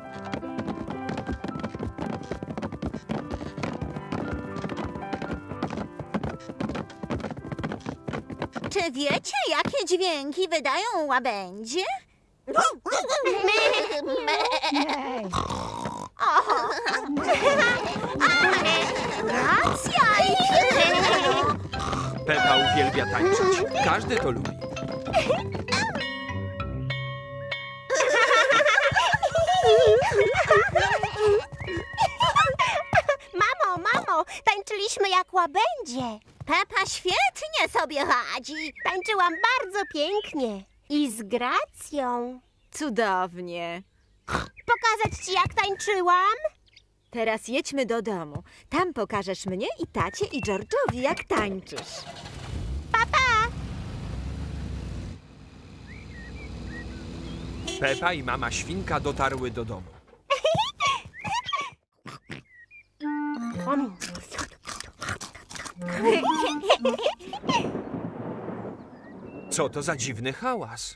Czy wiecie, jakie dźwięki wydają łabędzie? Racja i piękno. Pepa uwielbia tańczyć. Każdy to lubi. Mamo, mamo, tańczyliśmy jak łabędzie. Pepa świetnie sobie radzi. Tańczyłam bardzo pięknie i z gracją. Cudownie. Pokazać ci, jak tańczyłam? Teraz jedźmy do domu. Tam pokażesz mnie i tacie i George'owi, jak tańczysz. Papa! Pepa i mama świnka dotarły do domu. Co to za dziwny hałas?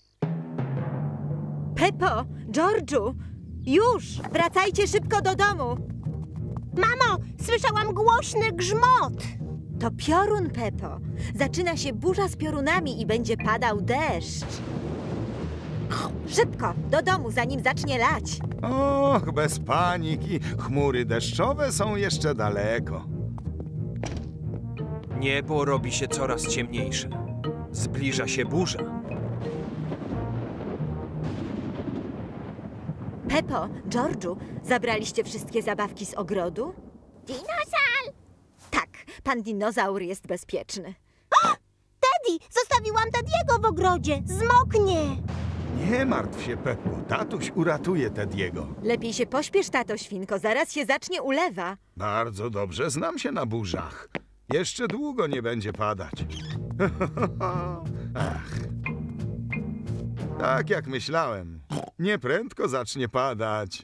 Pepo, George'u, już! Wracajcie szybko do domu. Mamo, słyszałam głośny grzmot. To piorun, Pepo. Zaczyna się burza z piorunami i będzie padał deszcz. Szybko, do domu, zanim zacznie lać. Och, bez paniki. Chmury deszczowe są jeszcze daleko. Niebo robi się coraz ciemniejsze. Zbliża się burza. Pepo, George'u, zabraliście wszystkie zabawki z ogrodu? Dinozaur! Tak, pan dinozaur jest bezpieczny. O! Teddy! Zostawiłam Teddy'ego w ogrodzie. Zmoknie. Nie martw się, Peppo. Tatuś uratuje Tediego. Lepiej się pośpiesz, tato świnko, zaraz się zacznie ulewa. Bardzo dobrze znam się na burzach. Jeszcze długo nie będzie padać. Ach. Tak jak myślałem. Nieprędko zacznie padać.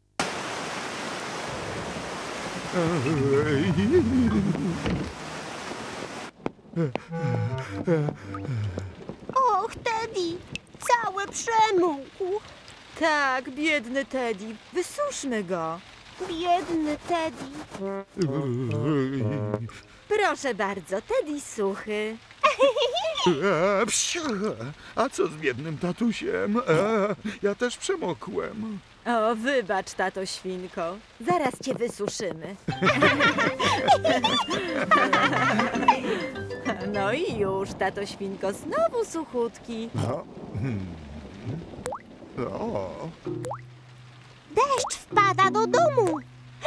Och, Teddy, cały przemógł. Tak, biedny Teddy. Wysuszmy go. Biedny Teddy. Proszę bardzo, Teddy suchy. E, psiu. A co z biednym tatusiem? E, ja też przemokłem. O, wybacz, tato świnko. Zaraz cię wysuszymy. No i już, tato świnko, znowu suchutki. No. Hmm. O. Deszcz wpada do domu.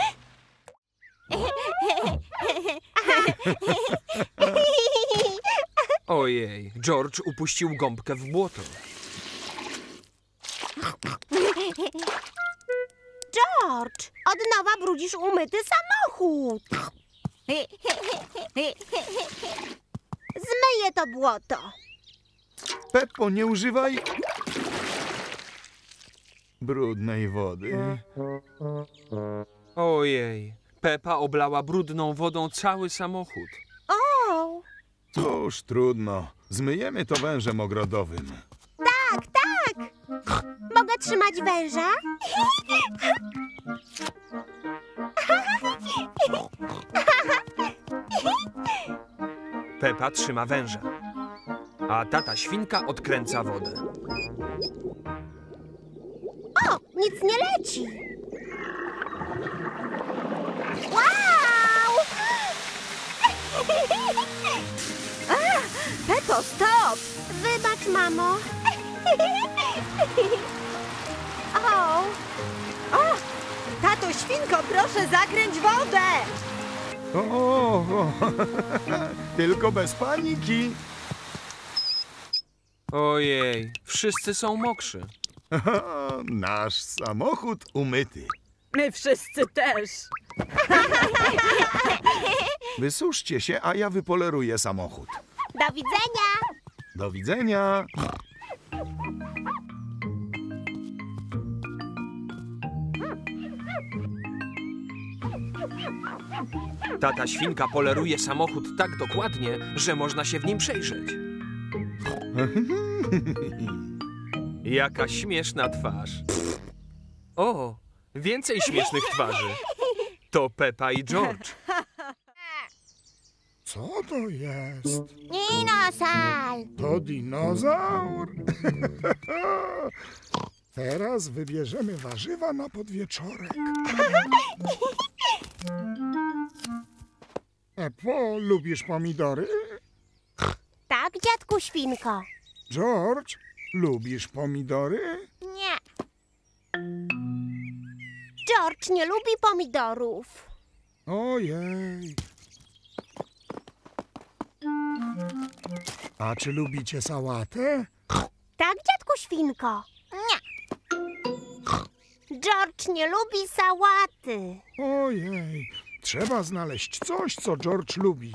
Ojej, George upuścił gąbkę w błoto. George, od nowa brudzisz umyty samochód. Zmyję to błoto. Peppo, nie używaj brudnej wody. Ojej, Pepa oblała brudną wodą cały samochód. O! Cóż, trudno. Zmyjemy to wężem ogrodowym. Tak, tak. Mogę trzymać węża? Pepa trzyma węża, a tata świnka odkręca wodę. O, nic nie leci. Wow! A, Peppo, stop! Wybacz, mamo. O! O! Tato świnko, proszę zakręć wodę! O, o, o. Tylko bez paniki. Ojej, wszyscy są mokrzy. Nasz samochód umyty. My wszyscy też. Wysuszcie się, a ja wypoleruję samochód. Do widzenia. Do widzenia. Tata świnka poleruje samochód tak dokładnie, że można się w nim przejrzeć. Jaka śmieszna twarz. O, więcej śmiesznych twarzy. To Pepa i George. Co to jest? Dinosaur. To dinozaur? Teraz wybierzemy warzywa na podwieczorek. Peppo, lubisz pomidory? Tak, dziadku świnko. George, lubisz pomidory? Nie. George nie lubi pomidorów. Ojej. A czy lubicie sałatę? Tak, dziadku świnko. Nie. George nie lubi sałaty. Ojej. Trzeba znaleźć coś, co George lubi.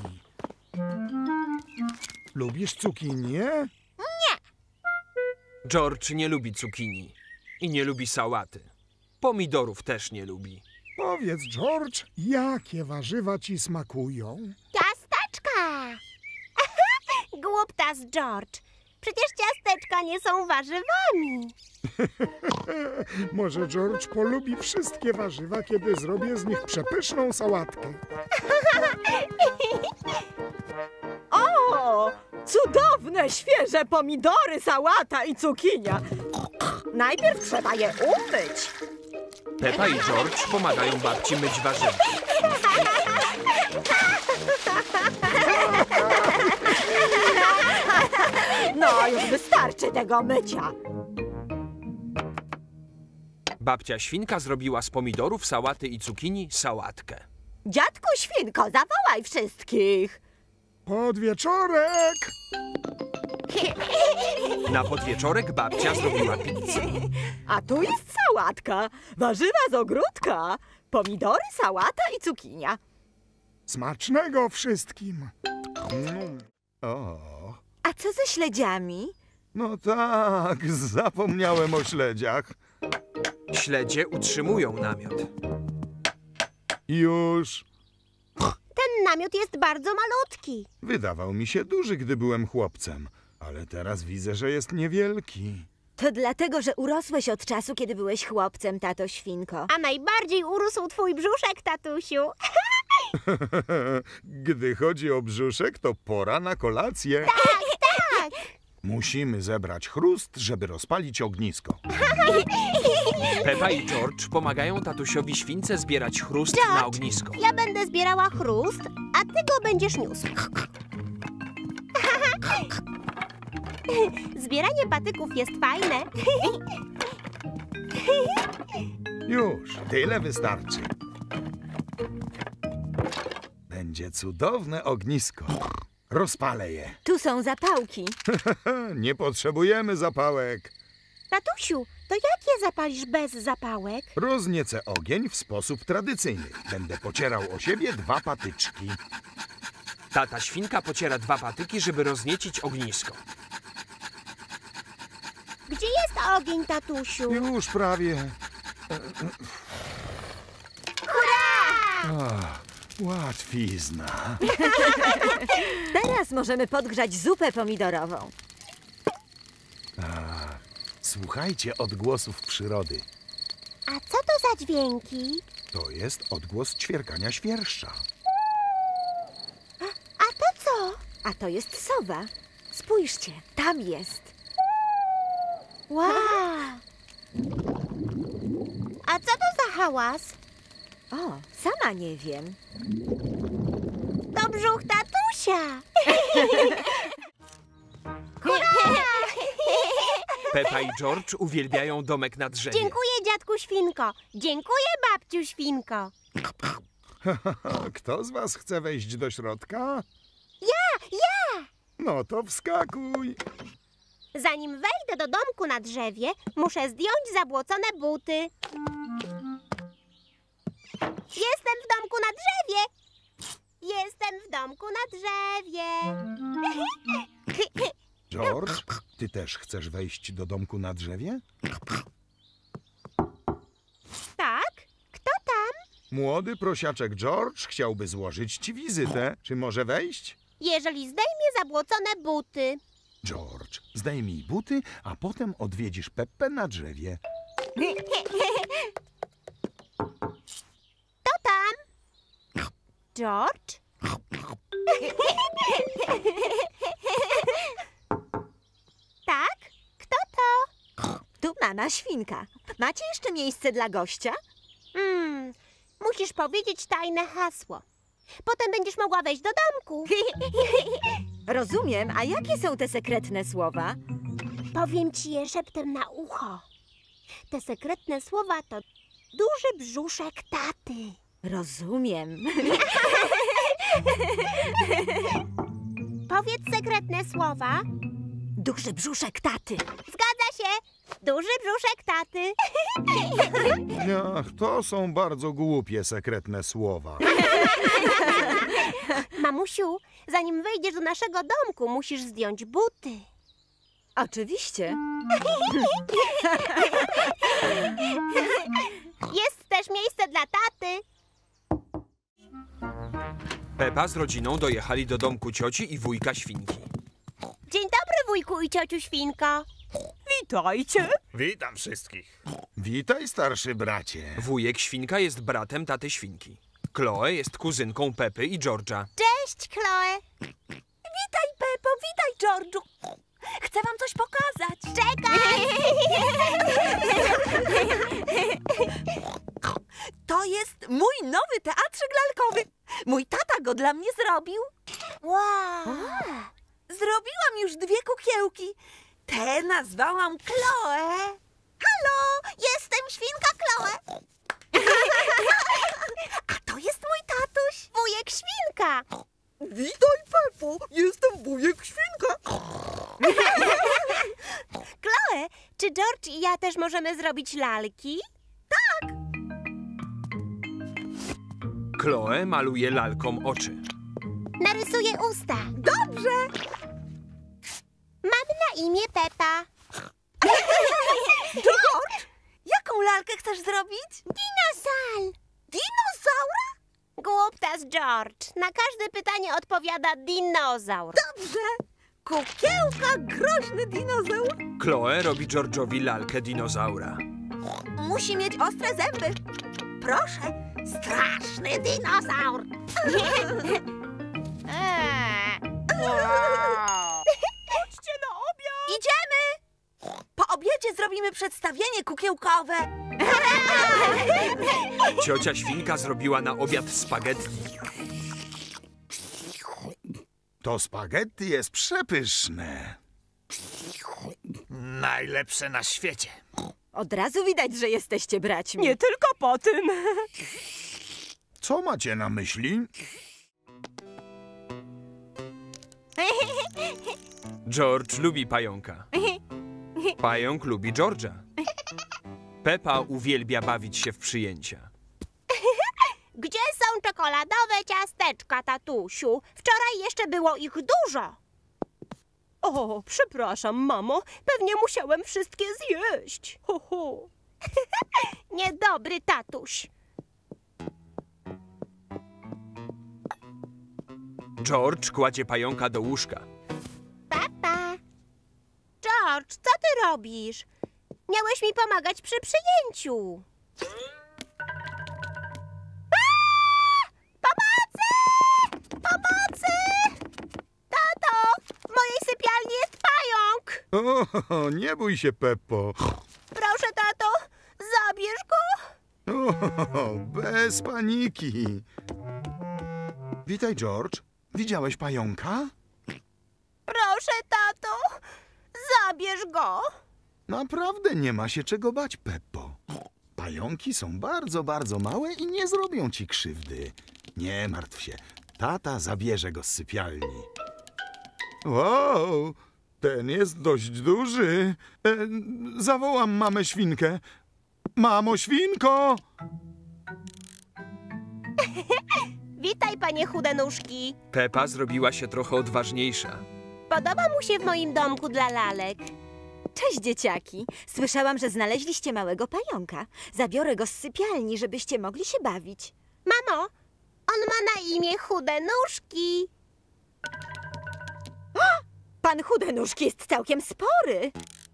Lubisz cukinię? Nie. George nie lubi cukinii i nie lubi sałaty. Pomidorów też nie lubi. Powiedz, George, jakie warzywa ci smakują? Ciasteczka. Głuptas, George. Przecież ciasteczka nie są warzywami. Może George polubi wszystkie warzywa, kiedy zrobię z nich przepyszną sałatkę. O! Cudowne, świeże pomidory, sałata i cukinia. Najpierw trzeba je umyć. Pepa i George pomagają babci myć warzywa. No, już wystarczy tego mycia. Babcia świnka zrobiła z pomidorów, sałaty i cukinii sałatkę. Dziadku świnko, zawołaj wszystkich. Podwieczorek! Na podwieczorek babcia zrobiła pizzę. A tu jest sałatka, warzywa z ogródka, pomidory, sałata i cukinia. Smacznego wszystkim. Mm. O, A co ze śledziami? no tak, zapomniałem o śledziach. Śledzie utrzymują namiot. Już. Ten namiot jest bardzo malutki. Wydawał mi się duży, gdy byłem chłopcem, ale teraz widzę, że jest niewielki. To dlatego, że urosłeś od czasu, kiedy byłeś chłopcem, tato świnko. A najbardziej urósł twój brzuszek, tatusiu. Gdy chodzi o brzuszek, to pora na kolację. Tak, tak. Musimy zebrać chrust, żeby rozpalić ognisko. Pepa i George pomagają tatusiowi śwince zbierać chrust George, na ognisko. Ja będę zbierała chrust, a ty go będziesz niósł. Zbieranie patyków jest fajne. Już, tyle wystarczy. Będzie cudowne ognisko. Rozpalę je. Tu są zapałki. Nie potrzebujemy zapałek. Tatusiu, to jak je zapalisz bez zapałek? Rozniecę ogień w sposób tradycyjny. Będę pocierał o siebie dwa patyczki. Tata świnka pociera dwa patyki, żeby rozniecić ognisko. Gdzie jest ogień, tatusiu? Już prawie. Hurra! Ach, łatwizna. Teraz możemy podgrzać zupę pomidorową. Ach, słuchajcie odgłosów przyrody. A co to za dźwięki? To jest odgłos ćwierkania świerszcza. A to co? A to jest sowa. Spójrzcie, tam jest. Wow! A co to za hałas? O, sama nie wiem. To brzuch tatusia! Hurra! Pepa i George uwielbiają domek na drzewie. Dziękuję, dziadku świnko. Dziękuję, babciu świnko. Kto z was chce wejść do środka? Ja, ja! No to wskakuj. Zanim wejdę do domku na drzewie, muszę zdjąć zabłocone buty. Jestem w domku na drzewie! Jestem w domku na drzewie! George, ty też chcesz wejść do domku na drzewie? Tak? Kto tam? Młody prosiaczek George chciałby złożyć ci wizytę. Czy może wejść? Jeżeli zdejmie zabłocone buty. George, zdejmij buty, a potem odwiedzisz Peppę na drzewie. Kto tam? George? Tak? Kto to? Tu mama świnka. Macie jeszcze miejsce dla gościa? Hmm, musisz powiedzieć tajne hasło. Potem będziesz mogła wejść do domku. Rozumiem, a jakie są te sekretne słowa? Powiem ci je szeptem na ucho. Te sekretne słowa to duży brzuszek taty. Rozumiem. Powiedz sekretne słowa. Duży brzuszek taty. Zgadza się. Duży brzuszek taty. Ach, to są bardzo głupie sekretne słowa. Mamusiu, zanim wejdziesz do naszego domku, musisz zdjąć buty. Oczywiście. Jest też miejsce dla taty. Pepa z rodziną dojechali do domku cioci i wujka świnki. Dzień dobry, wujku i ciociu świnko. Witajcie. Witam wszystkich. Witaj, starszy bracie. Wujek świnka jest bratem taty świnki. Chloe jest kuzynką Pepy i George'a. Cześć, Chloe. Witaj, Peppo, witaj, George'u. Chcę wam coś pokazać. Czekaj. To jest mój nowy teatrzyk lalkowy. Mój tata go dla mnie zrobił. Wow. Zrobiłam już dwie kukiełki. Tę nazwałam Chloe. Halo, jestem świnka Chloe. A to jest mój tatuś. Wujek świnka. Witaj, Pepo. Jestem wujek Świnka. Chloe, czy George i ja też możemy zrobić lalki? Chloe maluje lalkom oczy. Narysuję usta. Dobrze. Mam na imię Pepa. George, jaką lalkę chcesz zrobić? Dinozaur. Dinozaura? Głuptas George. Na każde pytanie odpowiada dinozaur. Dobrze. Kukiełka, groźny dinozaur. Chloe robi George'owi lalkę dinozaura. Musi mieć ostre zęby. Proszę. Straszny dinozaur. Chodźcie na obiad. Idziemy. Po obiedzie zrobimy przedstawienie kukiełkowe. Ciocia Świnka zrobiła na obiad spaghetti. To spaghetti jest przepyszne. Najlepsze na świecie. Od razu widać, że jesteście braćmi. Nie tylko po tym. Co macie na myśli? George lubi pająka. Pająk lubi George'a. Pepa uwielbia bawić się w przyjęcia. Gdzie są czekoladowe ciasteczka, tatusiu? Wczoraj jeszcze było ich dużo. O, przepraszam, mamo. Pewnie musiałem wszystkie zjeść. Ho, ho. Niedobry tatuś. George kładzie pająka do łóżka. Papa. George, co ty robisz? Miałeś mi pomagać przy przyjęciu. Aaa! Pomocy! Pomocy! Tato, w mojej sypialni jest pająk. O, nie bój się, Peppo. Proszę, tato, zabierz go. O, bez paniki. Witaj, George. Widziałeś pająka? Proszę, tato, zabierz go. Naprawdę nie ma się czego bać, Peppo. Pająki są bardzo, bardzo małe i nie zrobią ci krzywdy. Nie martw się. Tata zabierze go z sypialni. Wow, ten jest dość duży. E, zawołam mamę świnkę. Mamo świnko! Witaj, panie chude nóżki. Pepa zrobiła się trochę odważniejsza. Podoba mu się w moim domku dla lalek. Cześć, dzieciaki. Słyszałam, że znaleźliście małego pająka. Zabiorę go z sypialni, żebyście mogli się bawić. Mamo, on ma na imię chude nóżki. Pan chude nóżki jest całkiem spory.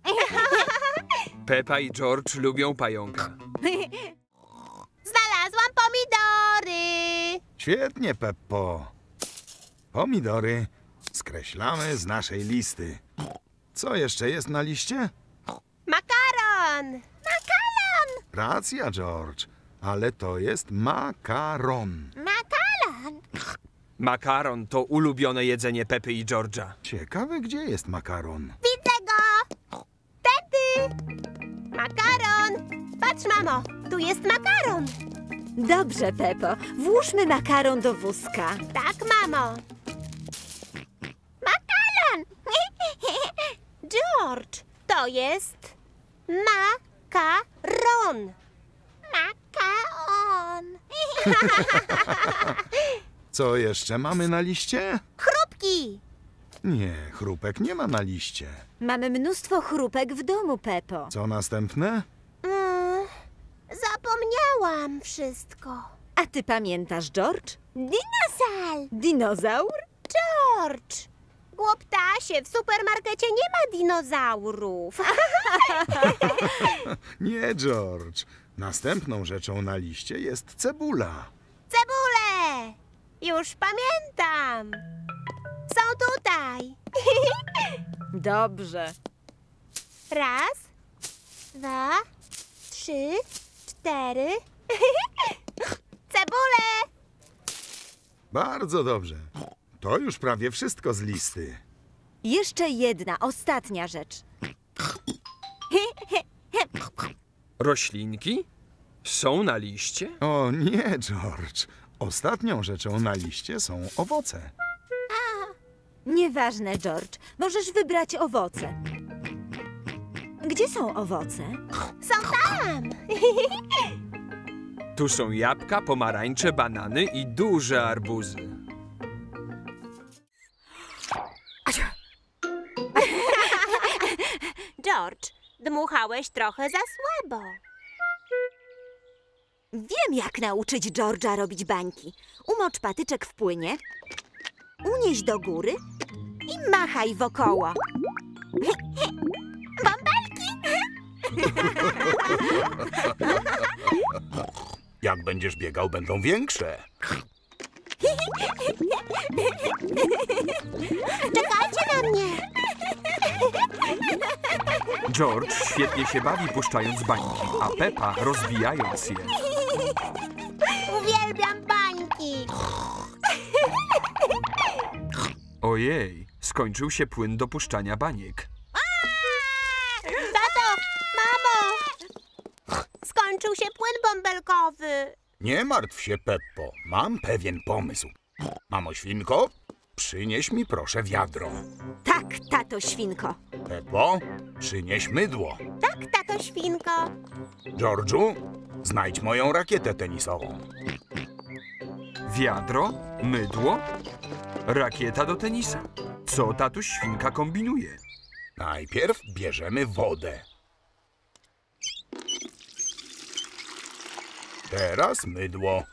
Pepa i George lubią pająka. Znalazłam pomidory. Świetnie, Peppo. Pomidory skreślamy z naszej listy. Co jeszcze jest na liście? Makaron. Makaron. Racja, George, ale to jest makaron. Makaron. Makaron to ulubione jedzenie Pepy i George'a. Ciekawe, gdzie jest makaron. Widzę go. Tety. Makaron. Patrz, mamo, tu jest makaron. Dobrze, Peppo. Włóżmy makaron do wózka. Tak, mamo. Makaron. George, to jest makaron. Makaron. Co jeszcze mamy na liście? Chrupki. Nie, chrupek nie ma na liście. Mamy mnóstwo chrupek w domu, Peppo. Co następne? Mm, zapomniałam wszystko. A ty pamiętasz, George? Dinozaur. Dinozaur? George. Głuptasie, w supermarkecie nie ma dinozaurów. Nie, George. Następną rzeczą na liście jest cebula. Cebule! Już pamiętam. Są tutaj. Dobrze. Raz, dwa, trzy, cztery. Cebule! Bardzo dobrze. To już prawie wszystko z listy. Jeszcze jedna, ostatnia rzecz. Roślinki? Są na liście? O nie, George. Ostatnią rzeczą na liście są owoce. Nieważne, George. Możesz wybrać owoce. Gdzie są owoce? Są tam! Tu są jabłka, pomarańcze, banany i duże arbuzy. George, dmuchałeś trochę za słabo. Wiem, jak nauczyć George'a robić bańki. Umocz patyczek w płynie, unieś do góry i machaj wokoło. Bąbelki! Jak będziesz biegał, będą większe. Czekajcie na mnie! George świetnie się bawi puszczając bańki, a Peppa rozbijając je. Uwielbiam bańki! Ojej, skończył się płyn do puszczania baniek. Tato, mamo! Skończył się płyn bąbelkowy. Nie martw się, Peppo. Mam pewien pomysł. Mamo Świnko, przynieś mi proszę wiadro. Tak, tato świnko. Peppo, przynieś mydło. Tak, tato świnko. George'u, znajdź moją rakietę tenisową. Wiadro, mydło, rakieta do tenisa. Co tatuś świnka kombinuje? Najpierw bierzemy wodę. Teraz mydło.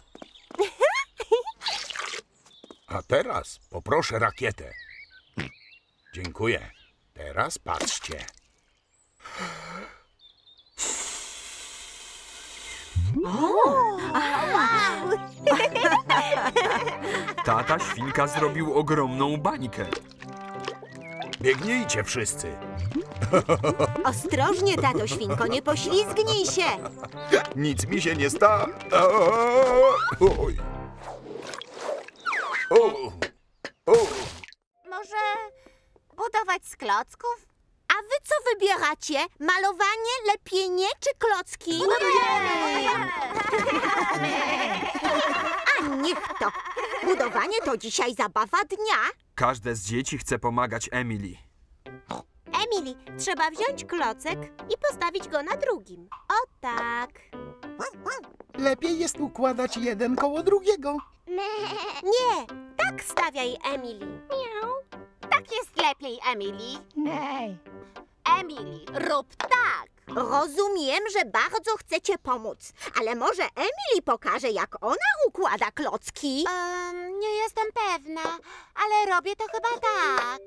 A teraz poproszę rakietę. Dziękuję. Teraz patrzcie. Tata świnka zrobił ogromną bańkę. Biegnijcie wszyscy. Ostrożnie, tato świnko, nie poślizgnij się. Nic mi się nie stało. Oj. O. O. Może budować z klocków? A wy co wybieracie? Malowanie, lepienie czy klocki? A niech to. Budowanie to dzisiaj zabawa dnia. Każde z dzieci chce pomagać Emily. Emily, trzeba wziąć klocek i postawić go na drugim. O tak. Lepiej jest układać jeden koło drugiego. Nie, tak stawiaj, Emily. Tak jest lepiej, Emily. Nie. Emily, rób tak. Rozumiem, że bardzo chcecie pomóc, ale może Emily pokaże, jak ona układa klocki? Um, nie jestem pewna, ale robię to chyba tak.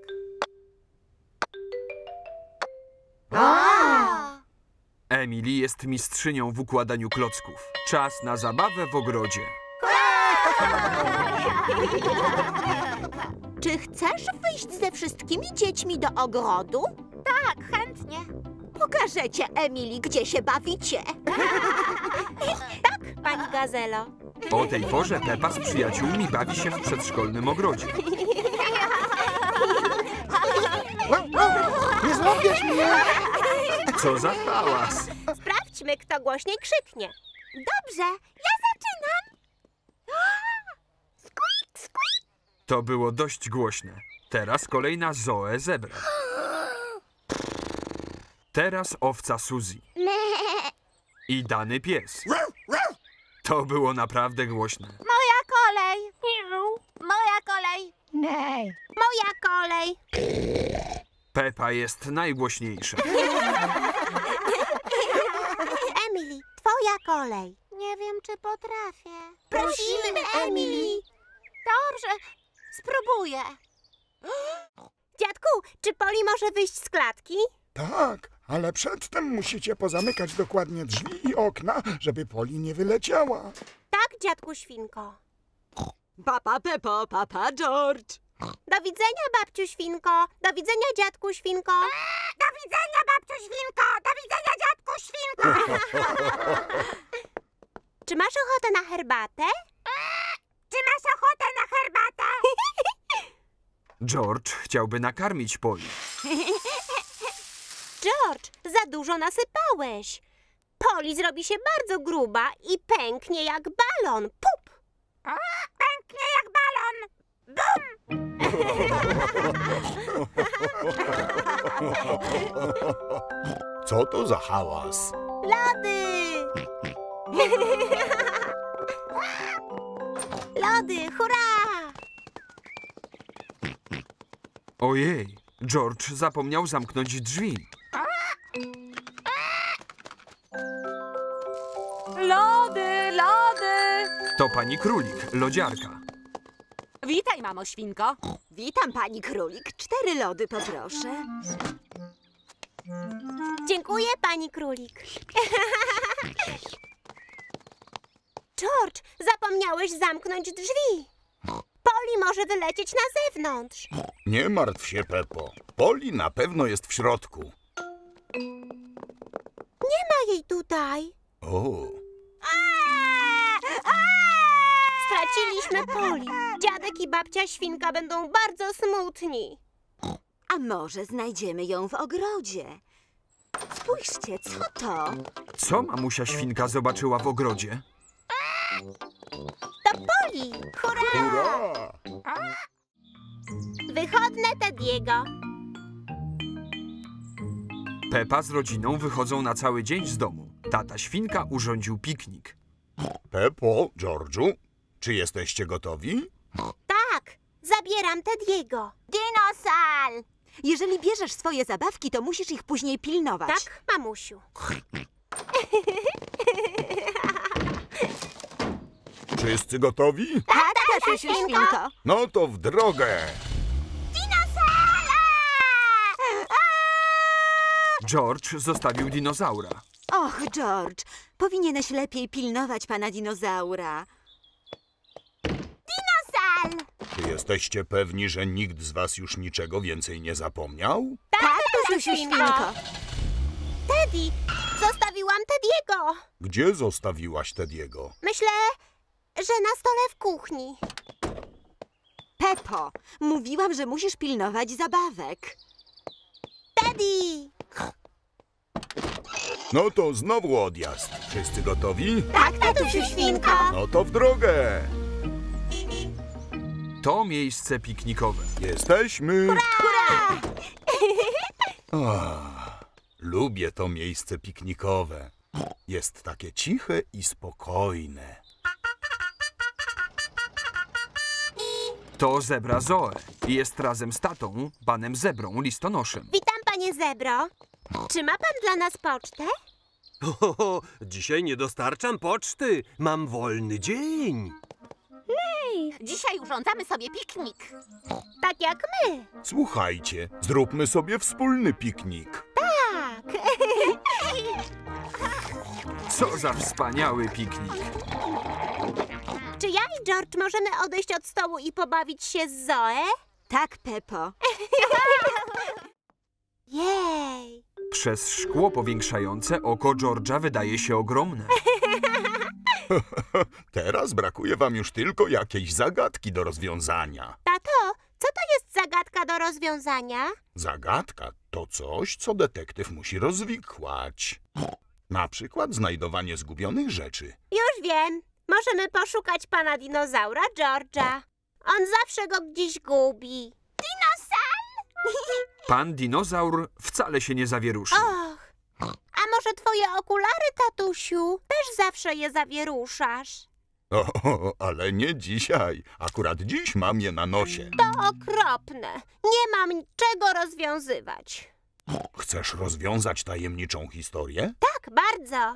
A! Emily jest mistrzynią w układaniu klocków. Czas na zabawę w ogrodzie. Czy chcesz wyjść ze wszystkimi dziećmi do ogrodu? Tak, chętnie. Pokażecie Emily, gdzie się bawicie. Tak, pani Gazelo. O tej porze Peppa z przyjaciółmi bawi się w przedszkolnym ogrodzie. Nie złapiesz mnie! Co za hałas! Sprawdźmy, kto głośniej krzyknie. Dobrze, ja zaczynam. Squeak, squeak. To było dość głośne. Teraz kolejna Zoe zebra. Teraz owca Suzy. I dany pies. To było naprawdę głośne. Moja kolej. Moja kolej. Nie. Moja kolej. Peppa jest najgłośniejsza. Emily, twoja kolej. Nie wiem, czy potrafię. Prosimy, Emily. Dobrze, spróbuję. Dziadku, czy Poli może wyjść z klatki? Tak, ale przedtem musicie pozamykać dokładnie drzwi i okna, żeby Poli nie wyleciała. Tak, dziadku świnko. Papa Peppo, papa George. Do widzenia, babciu świnko. Do widzenia, dziadku świnko. Do widzenia, babciu świnko. Do widzenia, dziadku świnko. Czy masz ochotę na herbatę? Czy masz ochotę na herbatę? George chciałby nakarmić Poli. George, za dużo nasypałeś. Poli zrobi się bardzo gruba i pęknie jak balon. Pup! Pęknie jak balon. Co to za hałas? Lody! Lody, hurra! Ojej, George zapomniał zamknąć drzwi. Lody, lody! To pani królik, lodziarka. Witaj, mamo świnko. Witam, pani królik. Cztery lody poproszę. Dziękuję, pani królik. George, zapomniałeś zamknąć drzwi. Polly może wylecieć na zewnątrz. Nie martw się, Peppo. Polly na pewno jest w środku. Nie ma jej tutaj. O. Straciliśmy Polly. Dziadek i babcia świnka będą bardzo smutni. A może znajdziemy ją w ogrodzie? Spójrzcie, co to? Co mamusia świnka zobaczyła w ogrodzie? To Polly! Hurra! Hurra! Wychodne Tediego. Pepa z rodziną wychodzą na cały dzień z domu. Tata świnka urządził piknik. Peppo, George'u, czy jesteście gotowi? Tak, zabieram Tediego. Dinosal! Jeżeli bierzesz swoje zabawki, to musisz ich później pilnować. Tak, mamusiu. Wszyscy gotowi? Tak, tatusiu świnko. No to w drogę! George zostawił dinozaura. Och, George, powinieneś lepiej pilnować pana dinozaura. Dinosal! Czy jesteście pewni, że nikt z was już niczego więcej nie zapomniał? Tak, tatusiu świnko. Teddy! Zostawiłam Tediego. Gdzie zostawiłaś Tediego? Myślę, że na stole w kuchni. Peppo, mówiłam, że musisz pilnować zabawek. Teddy! No to znowu odjazd. Wszyscy gotowi? Tak, tatusiu świnko. No to w drogę! To miejsce piknikowe. Jesteśmy! Hurra! Ach, lubię to miejsce piknikowe. Jest takie ciche i spokojne. To zebra Zoe i jest razem z tatą, panem zebrą, listonoszem. Witam, panie zebro. Czy ma pan dla nas pocztę? Ho, ho, dzisiaj nie dostarczam poczty. Mam wolny dzień. Hej, dzisiaj urządzamy sobie piknik. Tak jak my. Słuchajcie, zróbmy sobie wspólny piknik. Tak. Co za wspaniały piknik. Czy ja i George możemy odejść od stołu i pobawić się z Zoe? Tak, Peppo. Jej. Przez szkło powiększające oko George'a wydaje się ogromne. Teraz brakuje wam już tylko jakiejś zagadki do rozwiązania. Tato, co to jest zagadka do rozwiązania? Zagadka to coś, co detektyw musi rozwikłać. Na przykład znajdowanie zgubionych rzeczy. Już wiem. Możemy poszukać pana dinozaura George'a. On zawsze go gdzieś gubi. Dinosal! Pan dinozaur wcale się nie zawieruszy. Och, a może twoje okulary, tatusiu? Też zawsze je zawieruszasz. O, ale nie dzisiaj. Akurat dziś mam je na nosie. To okropne. Nie mam czego rozwiązywać. Chcesz rozwiązać tajemniczą historię? Tak, bardzo.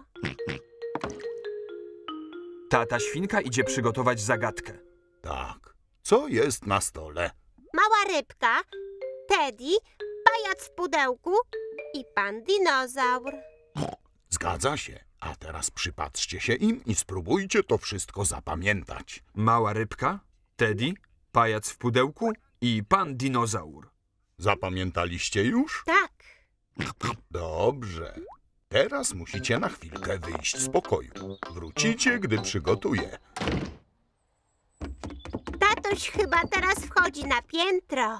Tata świnka idzie przygotować zagadkę. Tak. Co jest na stole? Mała rybka, Teddy, pajac w pudełku i pan dinozaur. Zgadza się. A teraz przypatrzcie się im i spróbujcie to wszystko zapamiętać. Mała rybka, Teddy, pajac w pudełku i pan dinozaur. Zapamiętaliście już? Tak. Dobrze. Teraz musicie na chwilkę wyjść z pokoju. Wrócicie, gdy przygotuję. Tatuś chyba teraz wchodzi na piętro.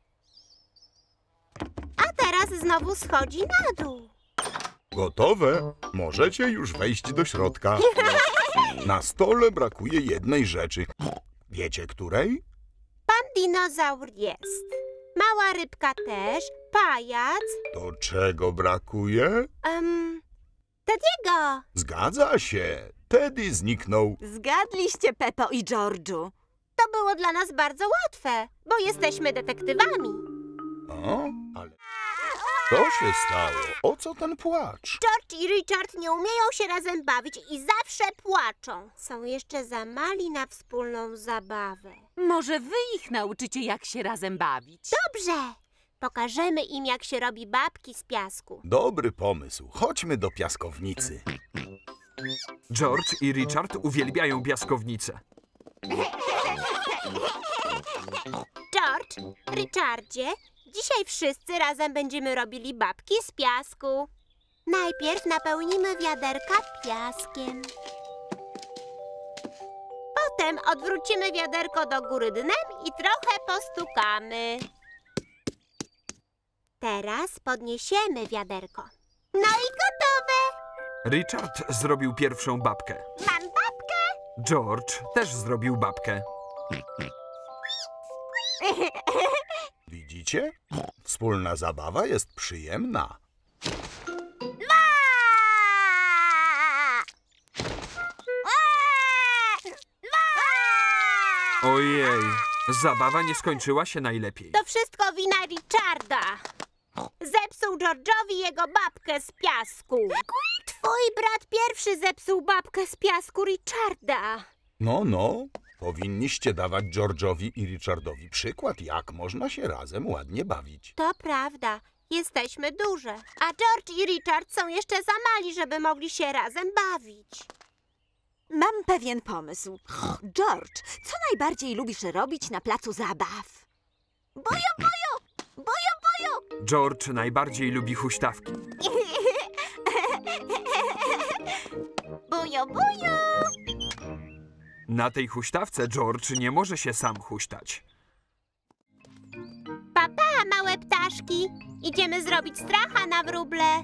A teraz znowu schodzi na dół. Gotowe? Możecie już wejść do środka. Na stole brakuje jednej rzeczy. Wiecie której? Pan dinozaur jest. Mała rybka też, pajac. To czego brakuje? Um, Teddy'ego. Zgadza się. Teddy zniknął. Zgadliście, Peppo i George'u. To było dla nas bardzo łatwe, bo jesteśmy detektywami. O, ale co się stało? O co ten płacz? George i Richard nie umieją się razem bawić i zawsze płaczą. Są jeszcze za mali na wspólną zabawę. Może wy ich nauczycie, jak się razem bawić? Dobrze. Pokażemy im, jak się robi babki z piasku. Dobry pomysł. Chodźmy do piaskownicy. George i Richard uwielbiają piaskownicę. George, Richardzie, dzisiaj wszyscy razem będziemy robili babki z piasku. Najpierw napełnimy wiaderka piaskiem. Potem odwrócimy wiaderko do góry dnem i trochę postukamy. Teraz podniesiemy wiaderko. No i gotowe! Richard zrobił pierwszą babkę. Mam babkę! George też zrobił babkę. Widzicie? Wspólna zabawa jest przyjemna. Ojej, zabawa nie skończyła się najlepiej. To wszystko wina Richarda. Zepsuł George'owi jego babkę z piasku. Twój brat pierwszy zepsuł babkę z piasku Richarda. No, no. Powinniście dawać George'owi i Richardowi przykład, jak można się razem ładnie bawić. To prawda. Jesteśmy duże. A George i Richard są jeszcze za mali, żeby mogli się razem bawić. Mam pewien pomysł. George, co najbardziej lubisz robić na placu zabaw? Bojo, bojo! Bojo, bojo! George najbardziej lubi huśtawki. Bojo, bojo! Na tej huśtawce George nie może się sam huśtać. Papa, małe ptaszki. Idziemy zrobić stracha na wróble.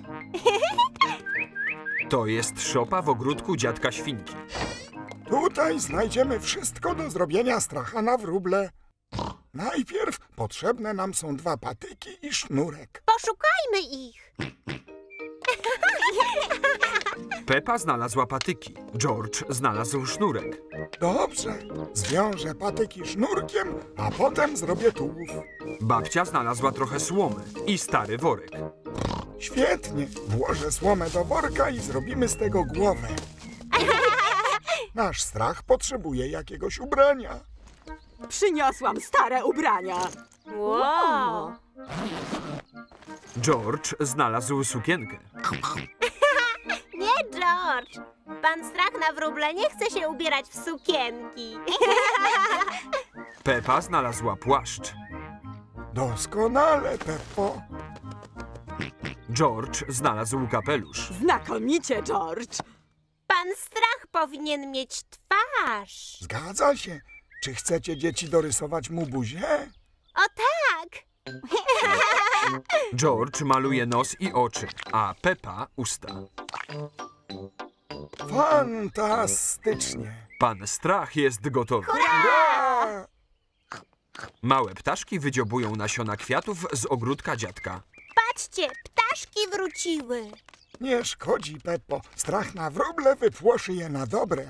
To jest szopa w ogródku dziadka Świnki. Tutaj znajdziemy wszystko do zrobienia stracha na wróble. Najpierw potrzebne nam są dwa patyki i sznurek. Poszukajmy ich. Peppa znalazła patyki. George znalazł sznurek. Dobrze. Zwiążę patyki sznurkiem, a potem zrobię tułów. Babcia znalazła trochę słomy i stary worek. Świetnie. Włożę słomę do worka i zrobimy z tego głowę. Nasz strach potrzebuje jakiegoś ubrania. Przyniosłam stare ubrania. Wow. George znalazł sukienkę. Nie, George. Pan strach na wróble nie chce się ubierać w sukienki. Peppa znalazła płaszcz. Doskonale, Peppo. George znalazł kapelusz. Znakomicie, George. Pan strach powinien mieć twarz. Zgadza się. Czy chcecie dzieci dorysować mu buzię? O tak! George maluje nos i oczy, a Peppa usta. Fantastycznie. Pan strach jest gotowy. Hurra! Małe ptaszki wydziobują nasiona kwiatów z ogródka dziadka. Patrzcie, ptaszki wróciły. Nie szkodzi, Peppo. Strach na wróble wypłoszy je na dobre.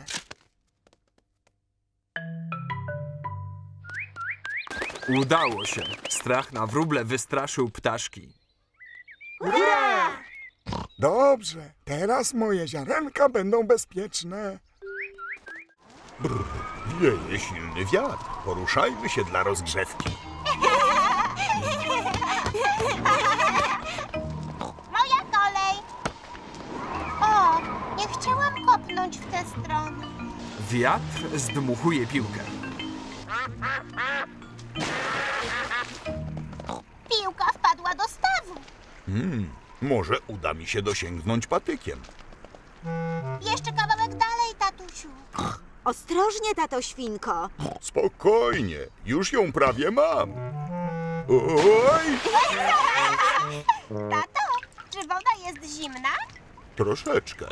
Udało się. Strach na wróble wystraszył ptaszki. Hurra! Dobrze, teraz moje ziarenka będą bezpieczne. Brr, wieje silny wiatr. Poruszajmy się dla rozgrzewki. Moja kolej. O, nie chciałam kopnąć w tę stronę. Wiatr zdmuchuje piłkę. Piłka wpadła do stawu. Hmm, może uda mi się dosięgnąć patykiem. Jeszcze kawałek dalej, tatusiu. Ostrożnie, tato świnko. Spokojnie, już ją prawie mam. Oj! Tato, czy woda jest zimna? Troszeczkę.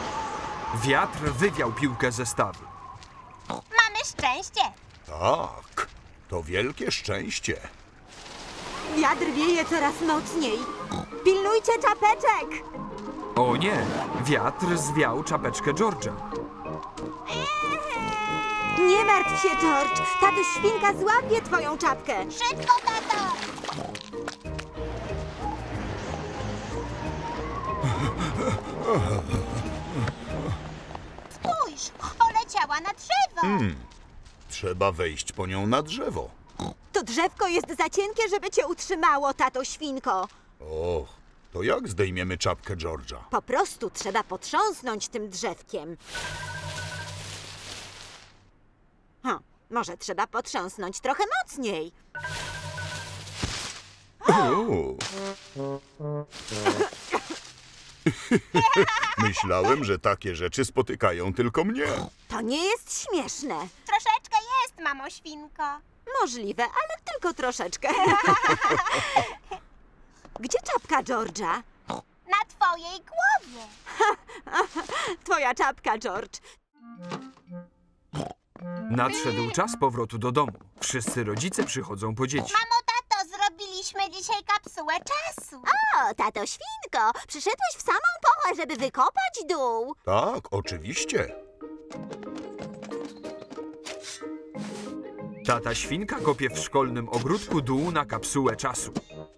Wiatr wywiał piłkę ze stawu. Mamy szczęście. Tak. To wielkie szczęście. Wiatr wieje coraz mocniej. Pilnujcie czapeczek! O nie, wiatr zwiał czapeczkę George'a. Nie martw się, George. Tatuś Świnka złapie twoją czapkę. Szybko, tato! Spójrz, poleciała na drzewo. Hmm. Trzeba wejść po nią na drzewo. To drzewko jest za cienkie, żeby cię utrzymało, tato Świnko. Och, to jak zdejmiemy czapkę George'a? Po prostu trzeba potrząsnąć tym drzewkiem. Hm, może trzeba potrząsnąć trochę mocniej. O. Myślałem, że takie rzeczy spotykają tylko mnie. To nie jest śmieszne. Troszeczkę jest, mamo świnko. Możliwe, ale tylko troszeczkę. Gdzie czapka George'a? Na twojej głowie. Twoja czapka, George. Nadszedł czas powrotu do domu. Wszyscy rodzice przychodzą po dzieci. Mamo, tato, zrobiliśmy dzisiaj kapsułę czasu. O, tato Świnko, przyszedłeś w samą porę, żeby wykopać dół. Tak, oczywiście. Tata Świnka kopie w szkolnym ogródku dół na kapsułę czasu.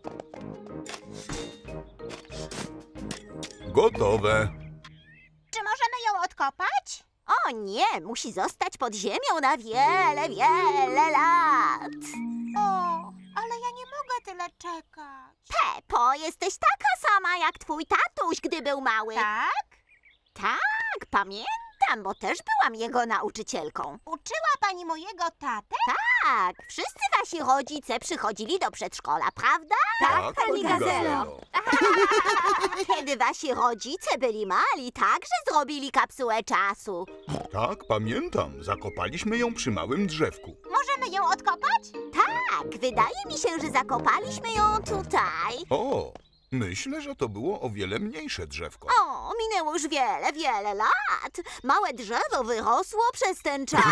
Gotowe. Czy możemy ją odkopać? O nie, musi zostać pod ziemią na wiele, wiele lat. O, ale ja nie mogę tyle czekać. Peppo, jesteś taka sama jak twój tatuś, gdy był mały. Tak? Tak, pamiętam, bo też byłam jego nauczycielką. Uczyła pani mojego tatę? Tak, wszyscy wasi rodzice przychodzili do przedszkola, prawda? Tak, pani pani Gazelo. Gazelo. Kiedy wasi rodzice byli mali, także zrobili kapsułę czasu. Tak, pamiętam. Zakopaliśmy ją przy małym drzewku. Możemy ją odkopać? Tak, wydaje mi się, że zakopaliśmy ją tutaj. O, myślę, że to było o wiele mniejsze drzewko. O, minęło już wiele, wiele lat. Małe drzewo wyrosło przez ten czas.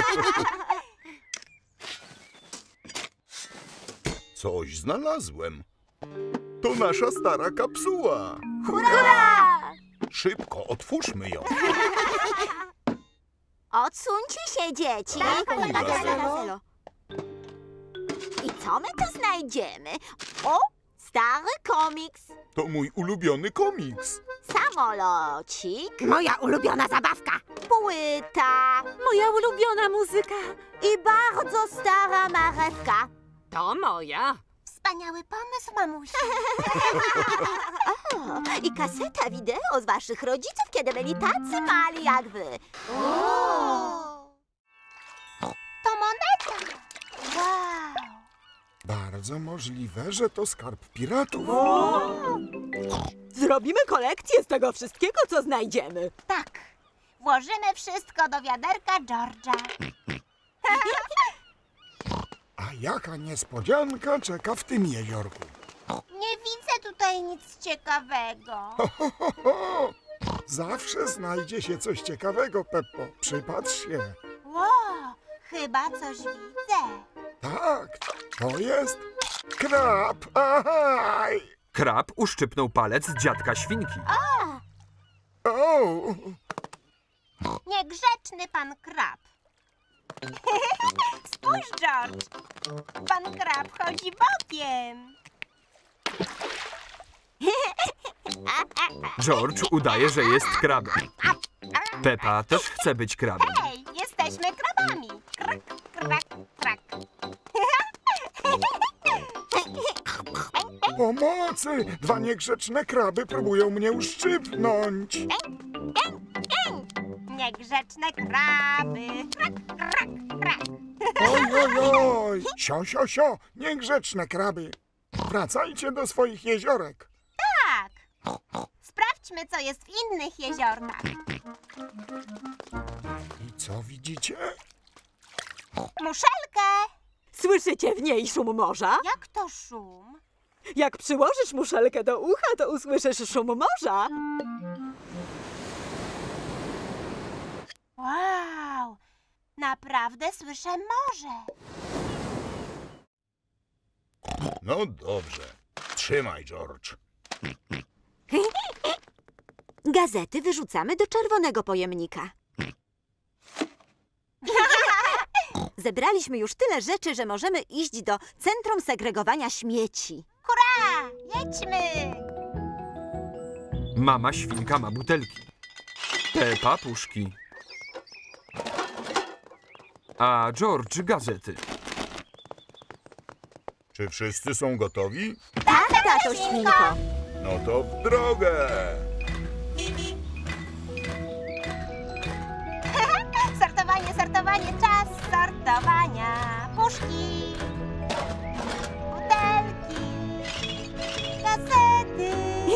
Coś znalazłem. To nasza stara kapsuła. Hurra! Szybko, otwórzmy ją. Odsuńcie się, dzieci. Tak, pani Gazelo. Gazelo. I co my tu znajdziemy? O, stary komiks. To mój ulubiony komiks. Samolocik. Moja ulubiona zabawka. Płyta. Moja ulubiona muzyka. I bardzo stara marewka. To moja. Wspaniały pomysł, mamusiu. O, i kaseta wideo z waszych rodziców, kiedy byli tacy mali jak wy. To moneta. Wow. Bardzo możliwe, że to skarb piratów. Zrobimy kolekcję z tego wszystkiego, co znajdziemy. Tak. Włożymy wszystko do wiaderka George'a. A jaka niespodzianka czeka w tym jeziorku? Nie widzę tutaj nic ciekawego. Ho, ho, ho, ho. Zawsze znajdzie się coś ciekawego, Peppo. Przypatrz się. Wow, chyba coś widzę. Tak, to jest krab. Ahaj! Krab uszczypnął palec dziadka Świnki. O! Niegrzeczny pan krab. Spójrz, George. Pan krab chodzi bokiem. George udaje, że jest krabem. Peppa też chce być krabem. Hej, jesteśmy krabami. Krak, krak, krak. Pomocy! Dwa niegrzeczne kraby próbują mnie uszczypnąć. Niegrzeczne kraby. Krak, krak, krak. Oj, oj, oj! Sio, sio, sio! Niegrzeczne kraby! Wracajcie do swoich jeziorek. Tak. Sprawdźmy, co jest w innych jeziorkach. I co widzicie? Muszelkę. Słyszycie w niej szum morza? Jak to szum? Jak przyłożysz muszelkę do ucha, to usłyszysz szum morza. Wow, naprawdę słyszę morze. No dobrze. Trzymaj, George. Gazety wyrzucamy do czerwonego pojemnika. Zebraliśmy już tyle rzeczy, że możemy iść do Centrum Segregowania Śmieci. Hurra! Jedźmy! Mama świnka ma butelki. Pepa puszki. A George gazety. Czy wszyscy są gotowi? Tak, tato świnko. No to w drogę! Sortowanie, sortowanie, czas sortowania. Puszki, butelki, gazety.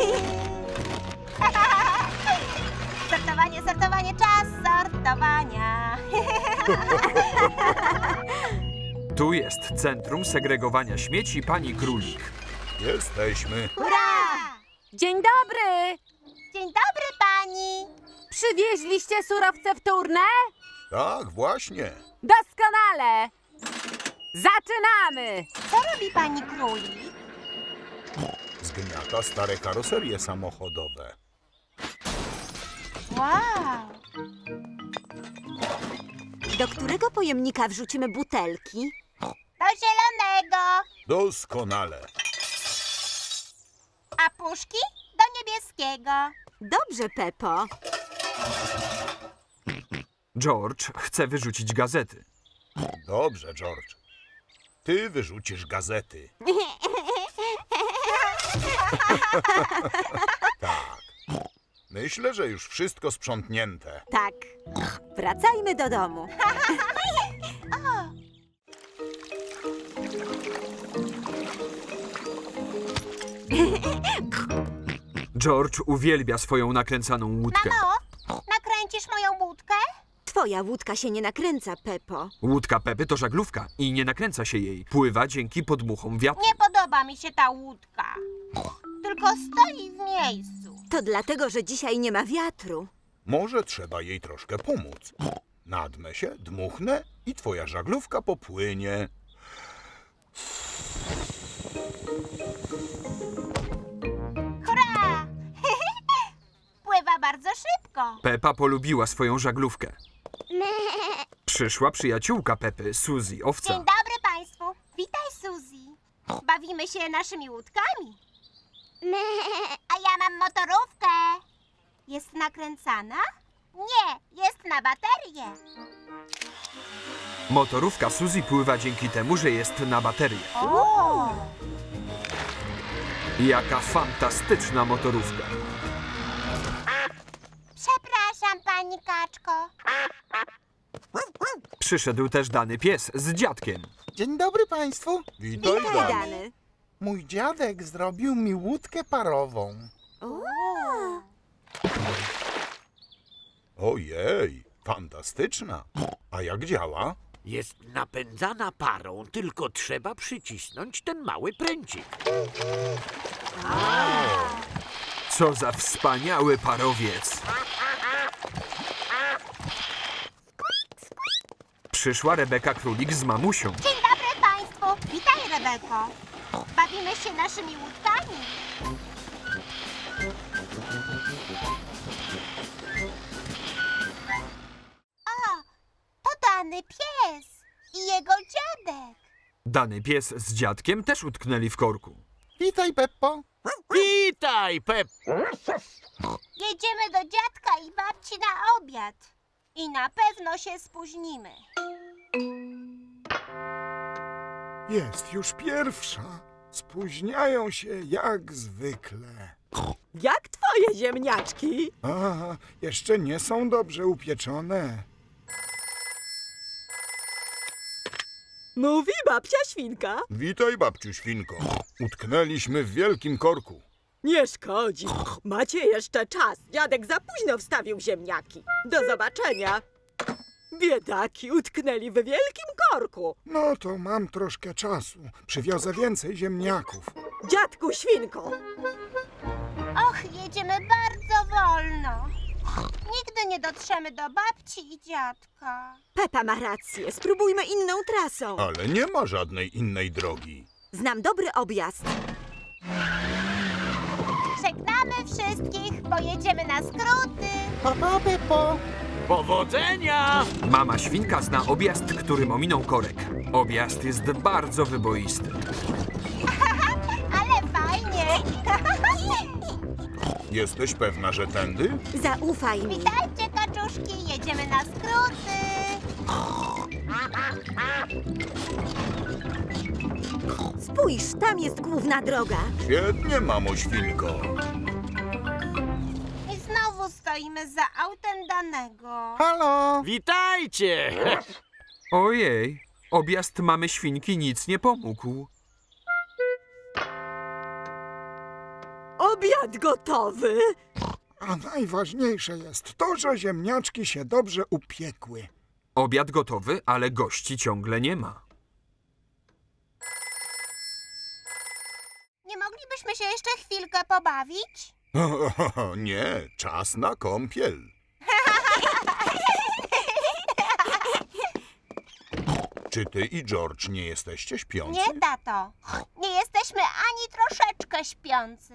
Sortowanie, sortowanie, czas sortowania. Tu jest Centrum Segregowania Śmieci pani Królik. Jesteśmy. Hurra! Dzień dobry! Dzień dobry, pani. Przywieźliście surowce wtórne? Tak, właśnie. Doskonale! Zaczynamy! Co robi pani Królik? Zgniata stare karoserie samochodowe. Wow! Do którego pojemnika wrzucimy butelki? Do zielonego. Doskonale. A puszki? Do niebieskiego. Dobrze, Peppo. George chce wyrzucić gazety. Dobrze, George. Ty wyrzucisz gazety. Tak. Myślę, że już wszystko sprzątnięte. Tak. Wracajmy do domu. George uwielbia swoją nakręcaną łódkę. Mamo, nakręcisz moją łódkę? Twoja łódka się nie nakręca, Peppo. Łódka Pepy to żaglówka i nie nakręca się jej. Pływa dzięki podmuchom wiatru. Nie podoba mi się ta łódka. Tylko stoi w miejscu. To dlatego, że dzisiaj nie ma wiatru. Może trzeba jej troszkę pomóc. Nadmę się, dmuchnę i twoja żaglówka popłynie. Hurra! Pływa bardzo szybko. Pepa polubiła swoją żaglówkę. Przyszła przyjaciółka Pepy, Suzy, owca. Dzień dobry państwu. Witaj, Suzy. Bawimy się naszymi łódkami. A ja mam motorówkę. Jest nakręcana? Nie, jest na baterię. Motorówka Suzy pływa dzięki temu, że jest na baterię. O! Jaka fantastyczna motorówka. Przepraszam, pani kaczko. Przyszedł też Dany pies z dziadkiem. Dzień dobry państwu. Witaj, Witaj, Dany. Dany. Mój dziadek zrobił mi łódkę parową. Ojej, fantastyczna. A jak działa? Jest napędzana parą, tylko trzeba przycisnąć ten mały pręcik. Co za wspaniały parowiec. Przyszła Rebeka Królik z mamusią. Dzień dobry państwu. Witaj, Rebeko. Bawimy się naszymi łódkami. O, to Dany pies i jego dziadek. Dany pies z dziadkiem też utknęli w korku. Witaj, Peppo. Witaj, Pep! Jedziemy do dziadka i babci na obiad. I na pewno się spóźnimy. Jest już pierwsza. Spóźniają się jak zwykle. Jak twoje ziemniaczki? A, jeszcze nie są dobrze upieczone. Mówi babcia świnka. Witaj, babciu świnko. Utknęliśmy w wielkim korku. Nie szkodzi. Macie jeszcze czas. Dziadek za późno wstawił ziemniaki. Do zobaczenia. Biedaki utknęli w wielkim korku. No to mam troszkę czasu. Przywiozę więcej ziemniaków. Dziadku świnko. Och, jedziemy bardzo wolno. Nigdy nie dotrzemy do babci i dziadka. Pepa ma rację. Spróbujmy inną trasą. Ale nie ma żadnej innej drogi. Znam dobry objazd. Żegnamy wszystkich, pojedziemy na skróty. Pa, pa, Peppo. Powodzenia! Mama świnka zna objazd, którym ominął korek. Objazd jest bardzo wyboisty. Ale fajnie. Jesteś pewna, że tędy? Zaufaj mi. Witajcie, kaczuszki, jedziemy na skróty. Spójrz, tam jest główna droga. Świetnie, mamo świnko. I znowu stoimy za autem danego. Halo! Witajcie! Ojej, objazd mamy świnki nic nie pomógł. Obiad gotowy. A najważniejsze jest to, że ziemniaczki się dobrze upiekły. Obiad gotowy, ale gości ciągle nie ma. Nie moglibyśmy się jeszcze chwilkę pobawić? Nie, czas na kąpiel. Czy ty i George nie jesteście śpiący? Nie, tato. Nie jesteśmy ani troszeczkę śpiący.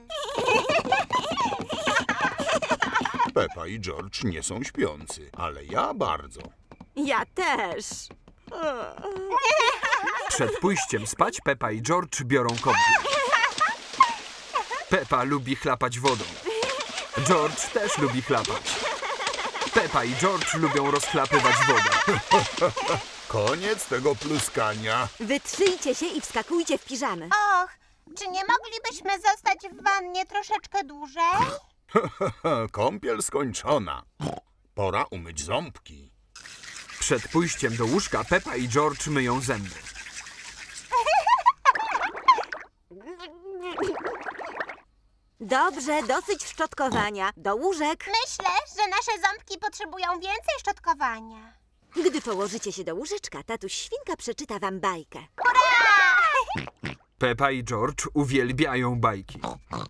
Peppa i George nie są śpiący, ale ja bardzo. Ja też. Przed pójściem spać Peppa i George biorą kąpiel. Peppa lubi chlapać wodą. George też lubi chlapać. Peppa i George lubią rozchlapywać wodę. Koniec tego pluskania. Wytrzyjcie się i wskakujcie w piżamy. Och, czy nie moglibyśmy zostać w wannie troszeczkę dłużej? Kąpiel skończona. Pora umyć ząbki. Przed pójściem do łóżka Peppa i George myją zęby. Dobrze, dosyć szczotkowania. Do łóżek. Myślę, że nasze ząbki potrzebują więcej szczotkowania. Gdy położycie się do łóżeczka, tatuś świnka przeczyta wam bajkę. Peppa i George uwielbiają bajki.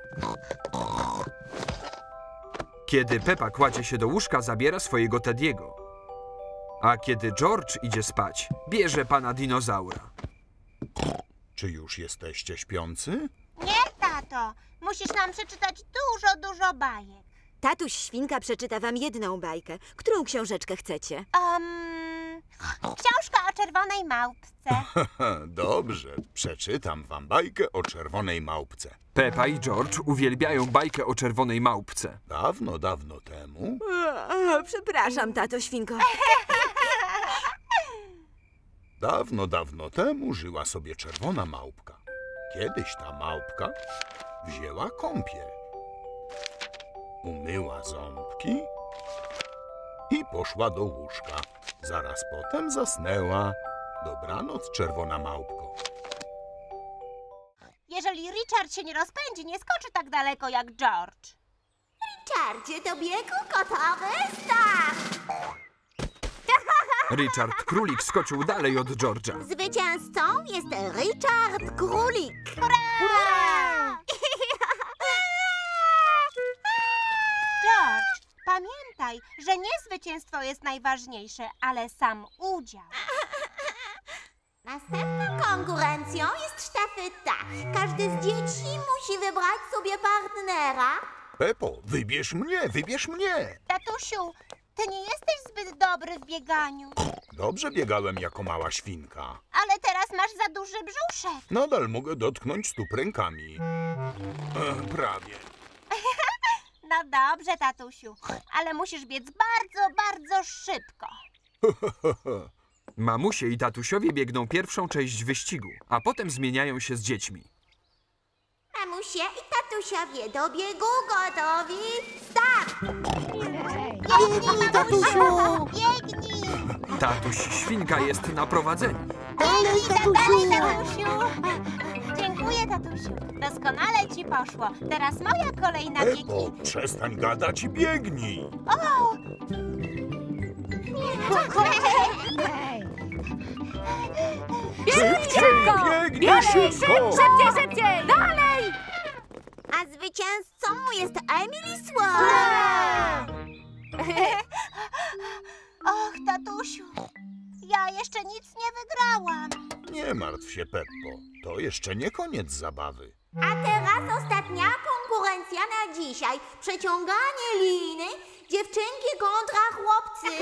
Kiedy Peppa kładzie się do łóżka, zabiera swojego Teddy'ego. A kiedy George idzie spać, bierze pana dinozaura. Czy już jesteście śpiący? Nie, tato. Musisz nam przeczytać dużo, dużo bajek. Tatuś świnka przeczyta wam jedną bajkę. Którą książeczkę chcecie? Um, książka o czerwonej małpce. Dobrze, przeczytam wam bajkę o czerwonej małpce. Peppa i George uwielbiają bajkę o czerwonej małpce. Dawno, dawno temu... O, przepraszam, tato świnko. Dawno, dawno temu żyła sobie czerwona małpka. Kiedyś ta małpka wzięła kąpiel. Umyła ząbki i poszła do łóżka. Zaraz potem zasnęła. Dobranoc, czerwona małpko. Jeżeli Richard się nie rozpędzi, nie skoczy tak daleko jak George. Richardzie, do biegu gotowy? Start! Richard Królik skoczył dalej od George'a. Zwycięzcą jest Richard Królik. Hurra! George, pamiętaj, że nie zwycięstwo jest najważniejsze, ale sam udział. Następną konkurencją jest sztafeta. Każdy z dzieci musi wybrać sobie partnera. Peppo, wybierz mnie, wybierz mnie. Tatusiu, ty nie jesteś zbyt dobry w bieganiu. Dobrze biegałem jako mała świnka. Ale teraz masz za duży brzuszek. Nadal mogę dotknąć stóp rękami. E, prawie. No dobrze, tatusiu, ale musisz biec bardzo, bardzo szybko. Mamusie i tatusiowie biegną pierwszą część wyścigu, a potem zmieniają się z dziećmi. Mamusie i tatusiowie do biegu gotowi. Start! Biegnij, tatusiu! Biegnij! Tatuś świnka jest na prowadzeniu. Dalej, tatusiu! tatusiu! Dziękuję, tatusiu. Doskonale ci poszło. Teraz moja kolej na biegi. Peppo, przestań gadać i biegnij. O! Szybciej, biegnij szybko! Szybciej, szybciej! Dalej! A zwycięzcą jest Emily Swan. Och, tatusiu, ja jeszcze nic nie wygrałam. Nie martw martw się, Peppo. To jeszcze nie koniec zabawy. A teraz ostatnia konkurencja na dzisiaj. Przeciąganie liny, dziewczynki kontra chłopcy.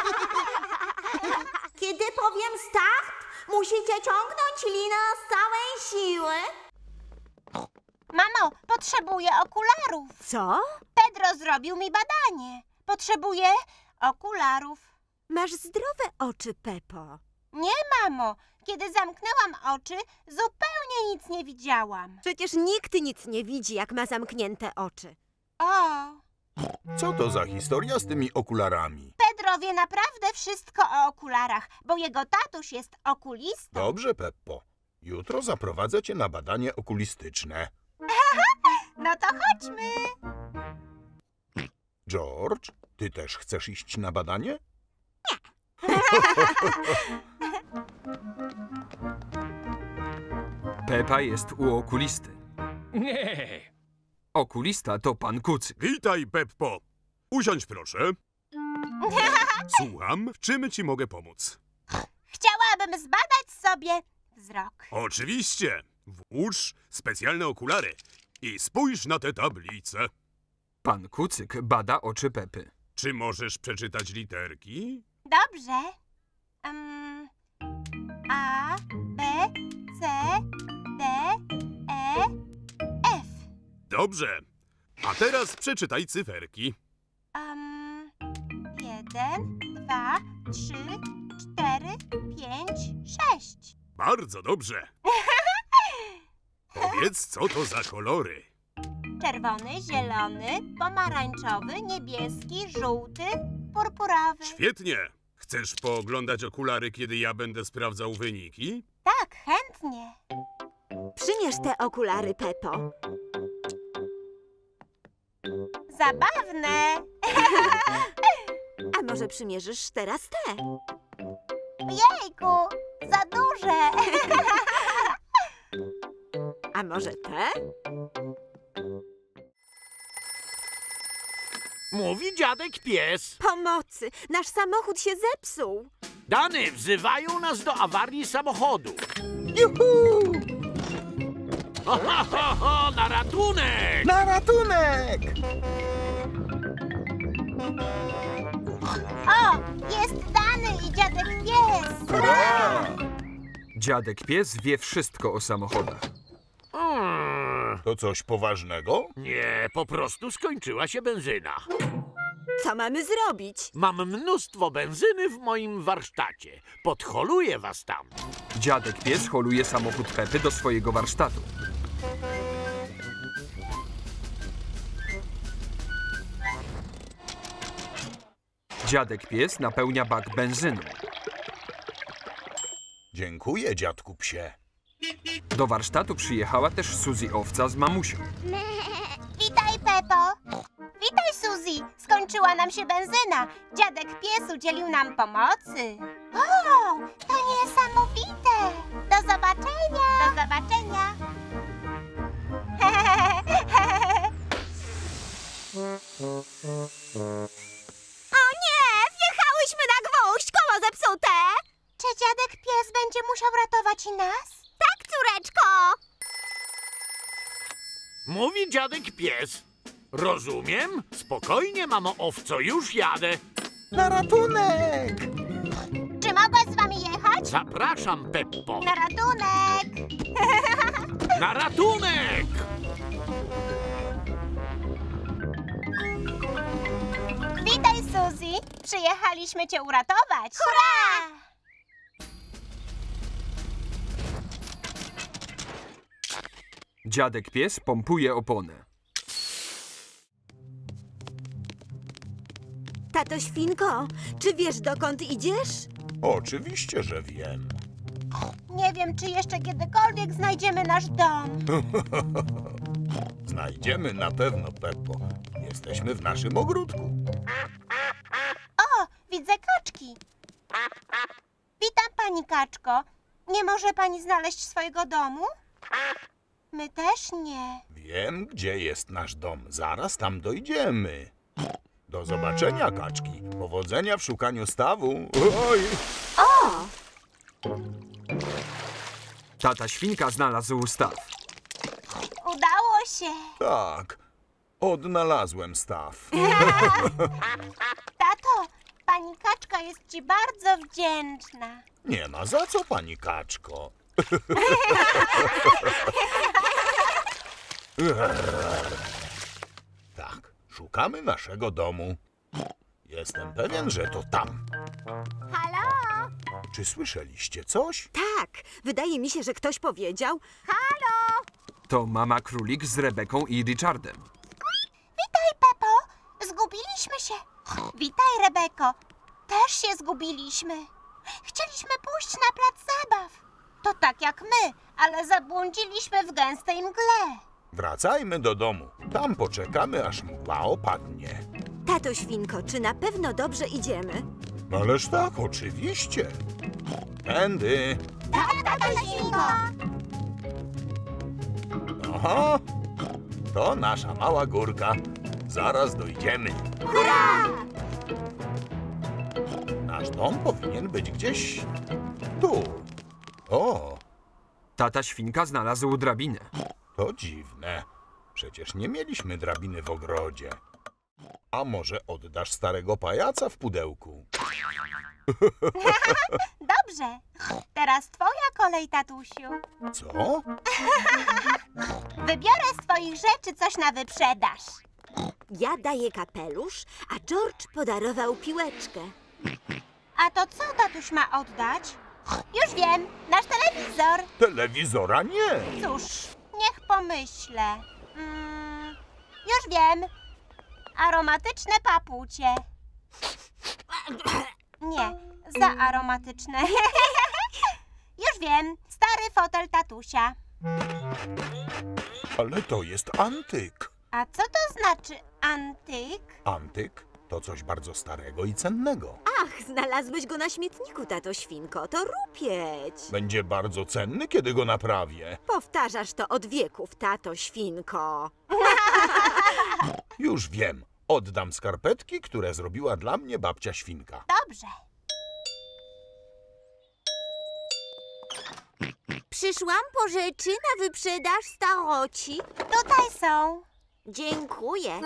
Kiedy powiem start, musicie ciągnąć linę z całej siły. Mamo, potrzebuję okularów. Co? Pedro zrobił mi badanie. Potrzebuję okularów. Masz zdrowe oczy, Peppo. Nie, mamo. Kiedy zamknęłam oczy, zupełnie nic nie widziałam. Przecież nikt nic nie widzi, jak ma zamknięte oczy. O! Co to za historia z tymi okularami? Pedro wie naprawdę wszystko o okularach, bo jego tatuś jest okulistą. Dobrze, Peppo. Jutro zaprowadzę cię na badanie okulistyczne. No to chodźmy. George, ty też chcesz iść na badanie? Pepa jest u okulisty. Nie. Okulista to pan Kucyk. Witaj, Peppo. Usiądź proszę. Słucham, w czym ci mogę pomóc? Chciałabym zbadać sobie wzrok. Oczywiście. Włóż specjalne okulary i spójrz na tę tablicę. Pan Kucyk bada oczy Pepy. Czy możesz przeczytać literki? Dobrze. Um, A, B, C, D, E, F. Dobrze. A teraz przeczytaj cyferki. Um, jeden, dwa, trzy, cztery, pięć, sześć. Bardzo dobrze. Powiedz, co to za kolory? Czerwony, zielony, pomarańczowy, niebieski, żółty, purpurowy. Świetnie. Chcesz pooglądać okulary, kiedy ja będę sprawdzał wyniki? Tak, chętnie. Przynieś te okulary, Peppo. Zabawne. A może przymierzysz teraz te? Jejku, za duże. A może te? Mówi dziadek pies. Pomocy! Nasz samochód się zepsuł. Dany, wzywają nas do awarii samochodu. Juhu! Ho, ho, ho, ho, na ratunek! Na ratunek! O, jest Dany i dziadek pies. Hurra! Dziadek pies wie wszystko o samochodach. Hmm. To coś poważnego? Nie, po prostu skończyła się benzyna. Co mamy zrobić? Mam mnóstwo benzyny w moim warsztacie. Podholuję was tam. Dziadek pies holuje samochód Pepy do swojego warsztatu. Dziadek pies napełnia bak benzyną. Dziękuję, dziadku psie. Do warsztatu przyjechała też Suzy owca z mamusią. Witaj, Peppo. Witaj, Suzy. Skończyła nam się benzyna. Dziadek pies udzielił nam pomocy. O, to niesamowite. Do zobaczenia. Do zobaczenia. O nie! Wjechałyśmy na gwóźdź! Koło zepsute! Czy dziadek pies będzie musiał ratować i nas? Tak, córeczko! Mówi dziadek pies. Rozumiem? Spokojnie, mamo owco, już jadę. Na ratunek! Czy mogę z wami jechać? Zapraszam, Peppo. Na ratunek. Na ratunek! Witaj, Suzy. Przyjechaliśmy cię uratować. Hurra! Dziadek pies pompuje oponę. Tato Świnko, czy wiesz, dokąd idziesz? Oczywiście, że wiem. Nie wiem, czy jeszcze kiedykolwiek znajdziemy nasz dom. Znajdziemy na pewno, Peppo. Jesteśmy w naszym ogródku. O, widzę kaczki. Witam, pani kaczko. Nie może pani znaleźć swojego domu? My też nie. Wiem, gdzie jest nasz dom. Zaraz tam dojdziemy. Do zobaczenia, kaczki. Powodzenia w szukaniu stawu. Oj! O! Tata świnka znalazł staw. Udało się. Tak, odnalazłem staw. Tato, pani kaczka jest ci bardzo wdzięczna. Nie ma za co, pani kaczko. Tak, szukamy naszego domu. Jestem pewien, że to tam. Halo? Czy słyszeliście coś? Tak, wydaje mi się, że ktoś powiedział... Halo? To mama królik z Rebeką i Richardem. Witaj, Pepo. Zgubiliśmy się. Witaj, Rebeko. Też się zgubiliśmy. Chcieliśmy pójść na plac zabaw. To tak jak my, ale zabłądziliśmy w gęstej mgle. Wracajmy do domu. Tam poczekamy, aż mgła opadnie. Tato świnko, czy na pewno dobrze idziemy? Ależ tak, oczywiście. Tędy. Tak, tato świnko. Aha, to nasza mała górka. Zaraz dojdziemy. Hurra! Nasz dom powinien być gdzieś tu. O, Tata świnka znalazł drabinę. to dziwne. Przecież nie mieliśmy drabiny w ogrodzie. A może oddasz starego pajaca w pudełku? Dobrze. Teraz twoja kolej, tatusiu. Co? Wybiorę z twoich rzeczy coś na wyprzedaż. Ja daję kapelusz, a George podarował piłeczkę. A to co tatuś ma oddać? Już wiem, nasz telewizor. Telewizora nie. Cóż, niech pomyślę. Mm, już wiem. Aromatyczne papucie. Nie, za aromatyczne. Już wiem, stary fotel tatusia. Ale to jest antyk. A co to znaczy antyk? Antyk to coś bardzo starego i cennego. Ach, znalazłeś go na śmietniku, tato świnko. To rupieć. Będzie bardzo cenny, kiedy go naprawię. Powtarzasz to od wieków, tato świnko. Już wiem. Oddam skarpetki, które zrobiła dla mnie babcia świnka. Dobrze. Przyszłam po rzeczy na wyprzedaż staroci. Tutaj są. Dziękuję.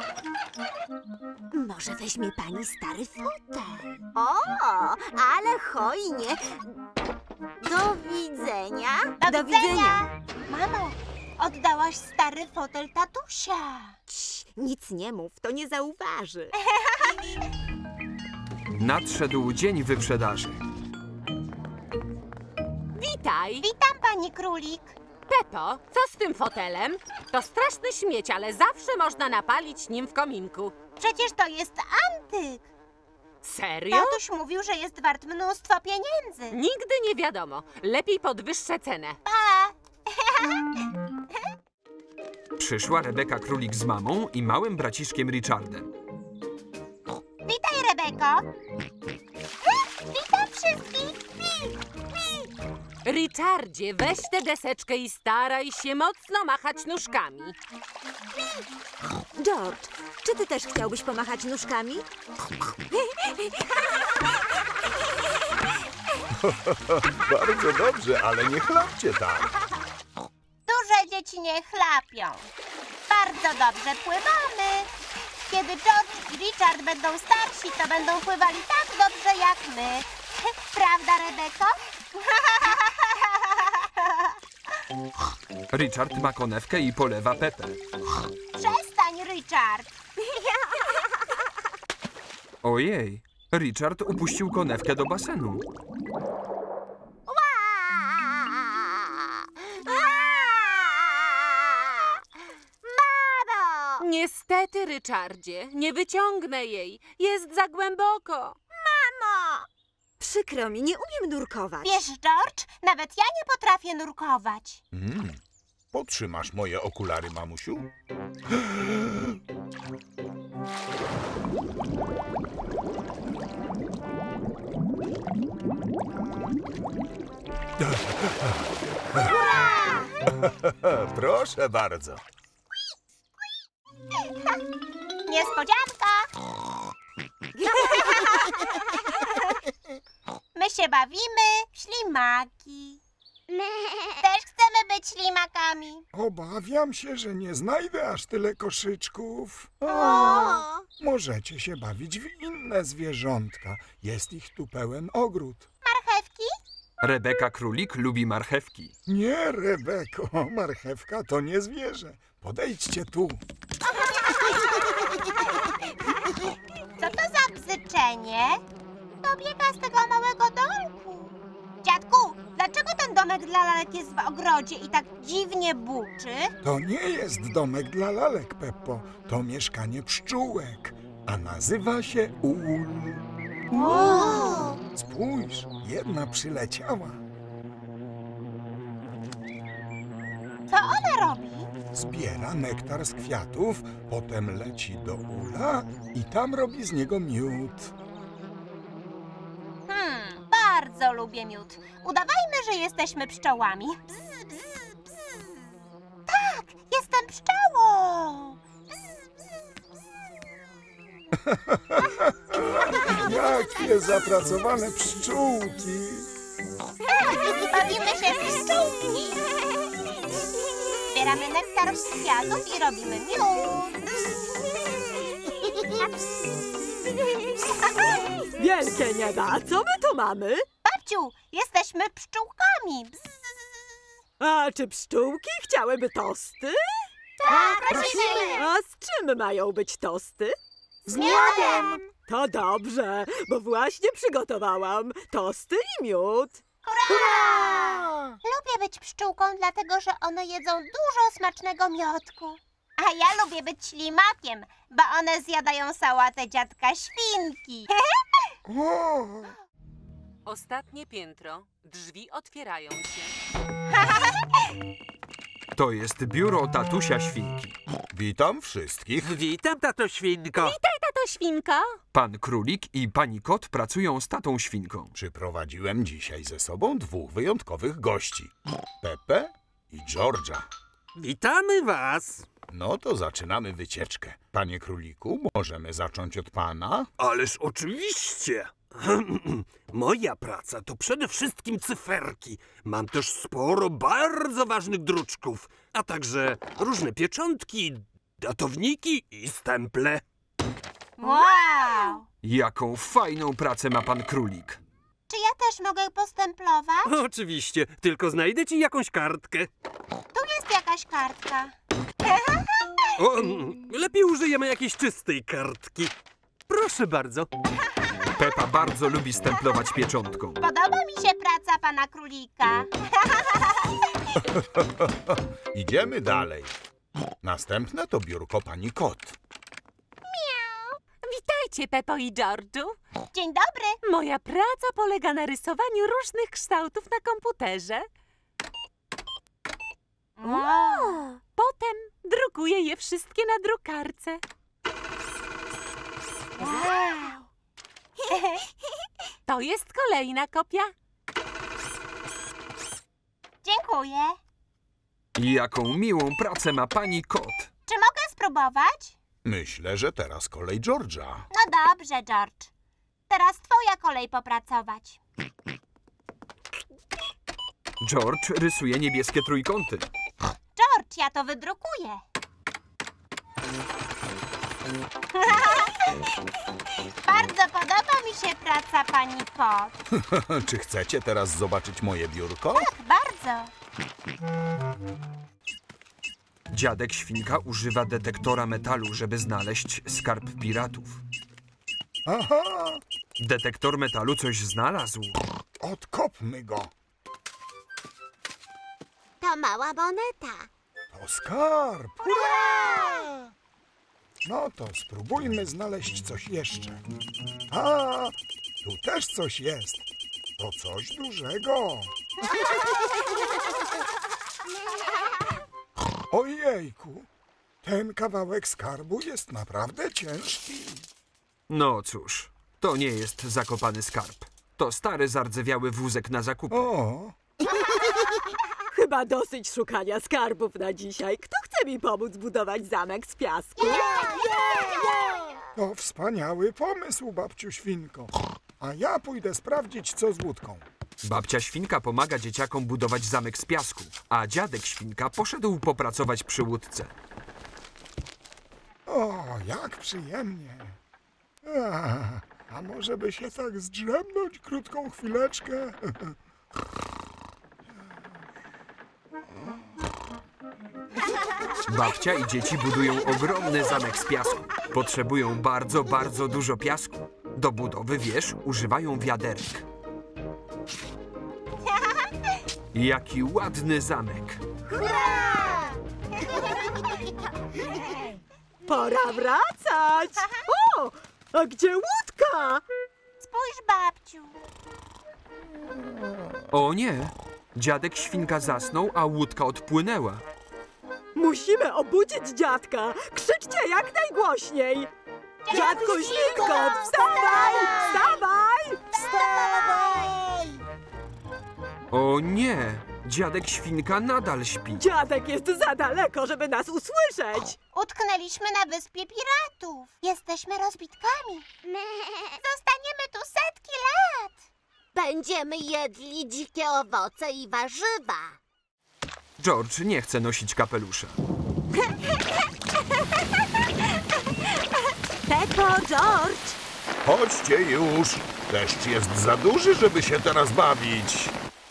Może weźmie pani stary fotel? O, ale hojnie. Do widzenia. Do, Do widzenia. widzenia. Mamo, oddałaś stary fotel tatusia. Cii, nic nie mów, to nie zauważy. Nadszedł dzień wyprzedaży. Witaj. Witam, pani królik. Pepo, co z tym fotelem? To straszny śmieć, ale zawsze można napalić nim w kominku. Przecież to jest antyk. Serio? Tatuś mówił, że jest wart mnóstwo pieniędzy. Nigdy nie wiadomo. Lepiej podwyższę cenę. Pa! Przyszła Rebeka królik z mamą i małym braciszkiem Richardem. Witaj, Rebeko. Witam wszystkich. Richardzie, weź tę deseczkę i staraj się mocno machać nóżkami. George, czy ty też chciałbyś pomachać nóżkami? Bardzo dobrze, ale nie chlapcie tak. Duże dzieci nie chlapią. Bardzo dobrze pływamy. Kiedy George i Richard będą starsi, to będą pływali tak dobrze jak my. Prawda, Rebeko? Richard ma konewkę i polewa Pepę. Przestań, Richard. Ojej, Richard upuścił konewkę do basenu. Mamo! Niestety, Richardzie, nie wyciągnę jej. Jest za głęboko. Mamo! Przykro mi, nie umiem nurkować. Wiesz, George, nawet ja nie potrafię nurkować. Mm. Potrzymasz moje okulary, mamusiu? Proszę bardzo. Niespodzianka! My się bawimy w ślimaki. Też chcemy być ślimakami. Obawiam się, że nie znajdę aż tyle koszyczków. O, możecie się bawić w inne zwierzątka. Jest ich tu pełen ogród. Marchewki? Rebeka Królik lubi marchewki. Nie, Rebeko, marchewka to nie zwierzę. Podejdźcie tu. Co to za bzyczenie? To biega z tego małego domku. Dziadku, dlaczego ten domek dla lalek jest w ogrodzie i tak dziwnie buczy? To nie jest domek dla lalek, Peppo. To mieszkanie pszczółek, a nazywa się ul. Wow. Spójrz, jedna przyleciała. Co ona robi? Zbiera nektar z kwiatów, potem leci do ula i tam robi z niego miód. Hmm, bardzo lubię miód. Udawajmy, że jesteśmy pszczołami. Bzz, bzz, bzz. Tak, jestem pszczołą. Jakie zapracowane pszczółki! Bawimy się w pszczółki. Zbieramy nektar z kwiatów i robimy miód. Wielkie nieba, a co my tu mamy? Babciu, jesteśmy pszczółkami. Bzz. A czy pszczółki chciałyby tosty? Tak, prosimy. A z czym mają być tosty? Z miodem. To dobrze, bo właśnie przygotowałam tosty i miód. Hurra! Lubię być pszczółką, dlatego że one jedzą dużo smacznego miodku. A ja lubię być ślimakiem, bo one zjadają sałatę dziadka Świnki. Ostatnie piętro. Drzwi otwierają się. To jest biuro tatusia Świnki. Witam wszystkich. Witam, tato Świnko. Witaj, tato Świnko. Pan Królik i pani Kot pracują z tatą Świnką. Przyprowadziłem dzisiaj ze sobą dwóch wyjątkowych gości. Pepę i George'a. Witamy was. No to zaczynamy wycieczkę. Panie Króliku, możemy zacząć od pana? Ależ oczywiście. Moja praca to przede wszystkim cyferki. Mam też sporo bardzo ważnych druczków, a także różne pieczątki, datowniki i stemple. Wow! Jaką fajną pracę ma pan Królik. Czy ja też mogę postemplować? Oczywiście, tylko znajdę ci jakąś kartkę. Tu jest jakaś kartka. O, lepiej użyjemy jakiejś czystej kartki. Proszę bardzo. Pepa bardzo lubi stemplować pieczątką. Podoba mi się praca pana Królika. Idziemy dalej. Następne to biurko pani Kot. Miau. Witajcie, Peppo i George'u. Dzień dobry. Moja praca polega na rysowaniu różnych kształtów na komputerze. Wow. Potem drukuję je wszystkie na drukarce. Wow. To jest kolejna kopia. Dziękuję. Jaką miłą pracę ma pani Kot. Czy mogę spróbować? Myślę, że teraz kolej George'a. No dobrze, George. Teraz twoja kolej popracować. George rysuje niebieskie trójkąty. George, ja to wydrukuję. Bardzo podoba mi się praca pani Kot. Czy chcecie teraz zobaczyć moje biurko? Tak, bardzo. Dziadek Świnka używa detektora metalu, żeby znaleźć skarb piratów. Aha! Detektor metalu coś znalazł. Odkopmy go. To mała moneta. To skarb. Hurra! No to spróbujmy znaleźć coś jeszcze. A, tu też coś jest. To coś dużego. Ojejku, ten kawałek skarbu jest naprawdę ciężki. No cóż, to nie jest zakopany skarb. To stary, zardzewiały wózek na zakupy. O! Chyba dosyć szukania skarbów na dzisiaj. Kto chce mi pomóc budować zamek z piasku? To wspaniały pomysł, babciu Świnko. A ja pójdę sprawdzić, co z łódką. Babcia Świnka pomaga dzieciakom budować zamek z piasku, a dziadek Świnka poszedł popracować przy łódce. O, jak przyjemnie. A, a może by się tak zdrzemnąć krótką chwileczkę? Babcia i dzieci budują ogromny zamek z piasku. Potrzebują bardzo, bardzo dużo piasku. Do budowy wież używają wiaderek. Jaki ładny zamek. Pora wracać. O, a gdzie łódka? Spójrz, babciu. O nie! Dziadek Świnka zasnął, a łódka odpłynęła. Musimy obudzić dziadka. Krzyczcie jak najgłośniej. Dziadku Świnko, wstawaj! Wstawaj! Wstawaj! O nie! Dziadek Świnka nadal śpi. Dziadek jest za daleko, żeby nas usłyszeć. Utknęliśmy na wyspie piratów. Jesteśmy rozbitkami. Zostaniemy tu setki lat. Będziemy jedli dzikie owoce i warzywa. George nie chce nosić kapelusza. Peppo, George! Chodźcie już. Deszcz jest za duży, żeby się teraz bawić.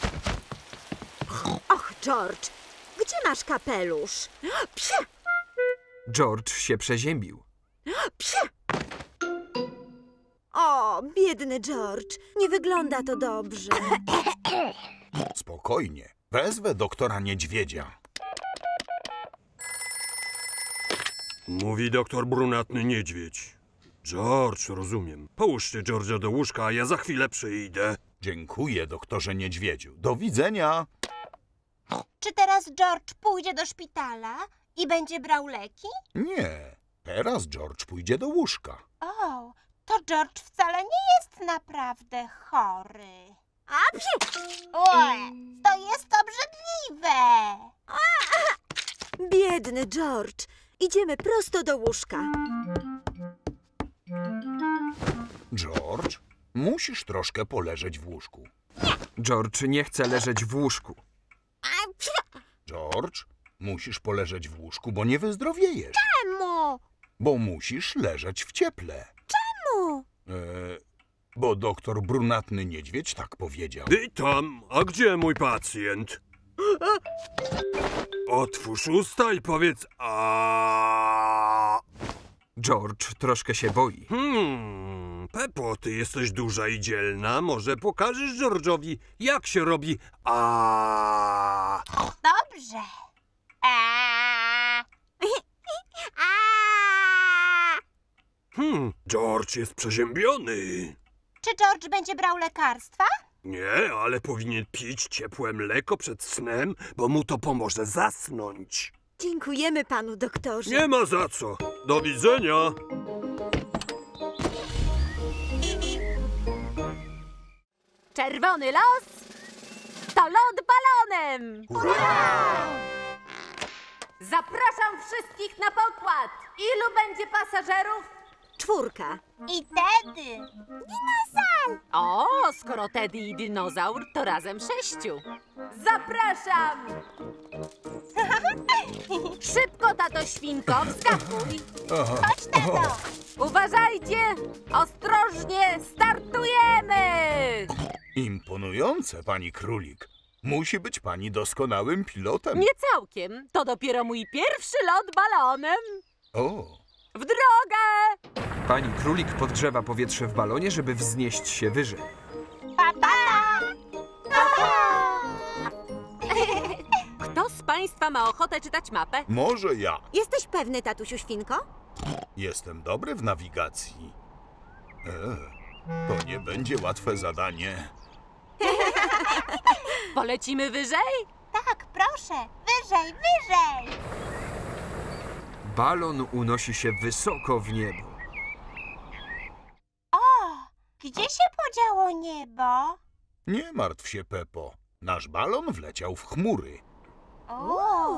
Och, George, gdzie masz kapelusz? Psie! George się przeziębił. Psie! O, biedny George, nie wygląda to dobrze. Spokojnie. Wezwę doktora Niedźwiedzia. Mówi doktor Brunatny Niedźwiedź. George, rozumiem. Połóżcie George'a do łóżka, a ja za chwilę przyjdę. Dziękuję, doktorze Niedźwiedziu. Do widzenia. Czy teraz George pójdzie do szpitala i będzie brał leki? Nie. Teraz George pójdzie do łóżka. O, to George wcale nie jest naprawdę chory. A psie! Ue, to jest obrzydliwe. Biedny George, idziemy prosto do łóżka. George, musisz troszkę poleżeć w łóżku. George nie chce leżeć w łóżku. George, musisz poleżeć w łóżku, bo nie wyzdrowiejesz. Czemu? Bo musisz leżeć w cieple. Czemu? E, bo doktor Brunatny Niedźwiedź tak powiedział. Witam, a gdzie mój pacjent? Otwórz usta i powiedz a. George troszkę się boi. Hmm, Peppo, ty jesteś duża i dzielna. Może pokażesz George'owi, jak się robi a. Dobrze. A. Hmm, George jest przeziębiony. Czy George będzie brał lekarstwa? Nie, ale powinien pić ciepłe mleko przed snem, bo mu to pomoże zasnąć. Dziękujemy panu doktorze. Nie ma za co. Do widzenia. Czerwony los to lot balonem! Zapraszam wszystkich na pokład! Ilu będzie pasażerów? Czwórka. I Teddy. Dinozaur. O, skoro Teddy i dinozaur, to razem sześciu. Zapraszam! Szybko, tato świnko, wskakuj! Chodź, tato! Uważajcie! Ostrożnie, startujemy! Imponujące, pani królik. Musi być pani doskonałym pilotem. Nie całkiem. To dopiero mój pierwszy lot balonem. O. W drogę! Pani królik podgrzewa powietrze w balonie, żeby wznieść się wyżej. Pa, pa. Kto z państwa ma ochotę czytać mapę? Może ja. Jesteś pewny, tatusiu świnko? Jestem dobry w nawigacji. E, to nie będzie łatwe zadanie. Polecimy wyżej? Tak, proszę. Wyżej, wyżej. Balon unosi się wysoko w niebo. O, gdzie się podziało niebo? Nie martw się, Peppo. Nasz balon wleciał w chmury. O.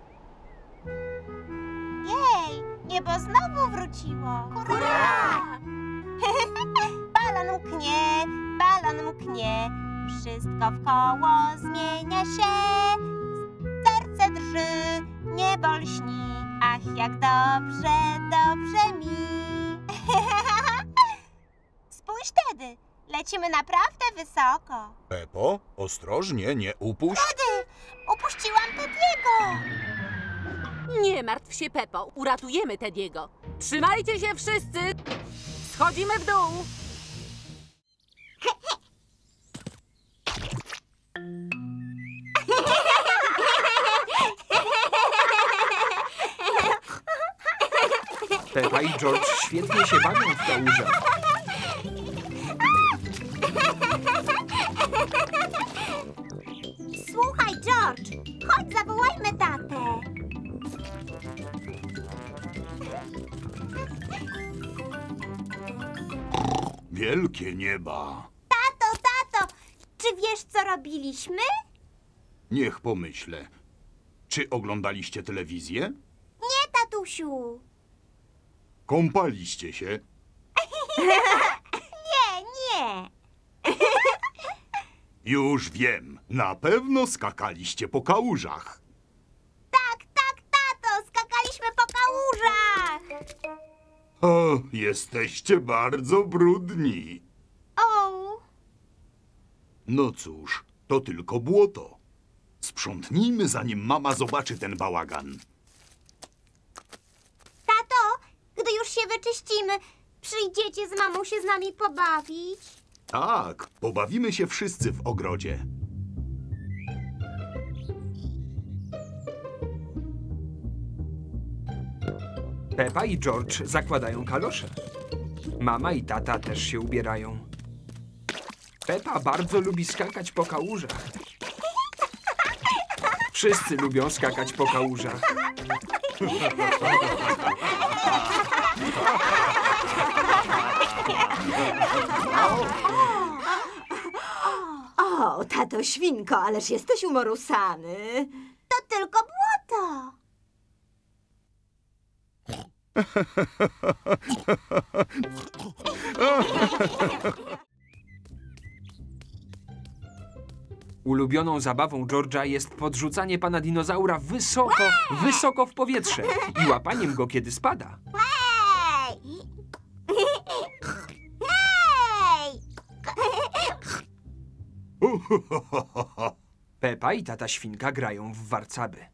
Jej, niebo znowu wróciło. Hurra! Balon mknie, balon mknie. wszystko w koło zmienia się. Serce drży, niebo lśni, ach jak dobrze, dobrze mi. Spójrz tedy, lecimy naprawdę wysoko. Pepo, ostrożnie, nie upuść. Tedy, upuściłam Tediego. Nie martw się, Pepo. Uratujemy Tediego. Trzymajcie się wszyscy. Schodzimy w dół. Pepa i George świetnie się bawią w kałużach. Słuchaj, George, chodź zawołajmy tatę. Wielkie nieba. Tato, tato, czy wiesz, co robiliśmy? Niech pomyślę. Czy oglądaliście telewizję? Nie, tatusiu. Kąpaliście się? Nie, nie. Już wiem. Na pewno skakaliście po kałużach. Tak, tak, tato, skakaliśmy po kałużach. O, jesteście bardzo brudni. O. No cóż, to tylko błoto. Sprzątnijmy, zanim mama zobaczy ten bałagan. Tato, gdy już się wyczyścimy, przyjdziecie z mamą się z nami pobawić? Tak, pobawimy się wszyscy w ogrodzie. Pepa i George zakładają kalosze. Mama i tata też się ubierają. Pepa bardzo lubi skakać po kałużach. Wszyscy lubią skakać po kałużach. O, tato świnko, ależ jesteś umorusany. To tylko błoto. Ulubioną zabawą George'a jest podrzucanie pana dinozaura wysoko, wysoko w powietrze i łapaniem go, kiedy spada. Hej! Hej! Pepa i tata świnka grają w warcaby.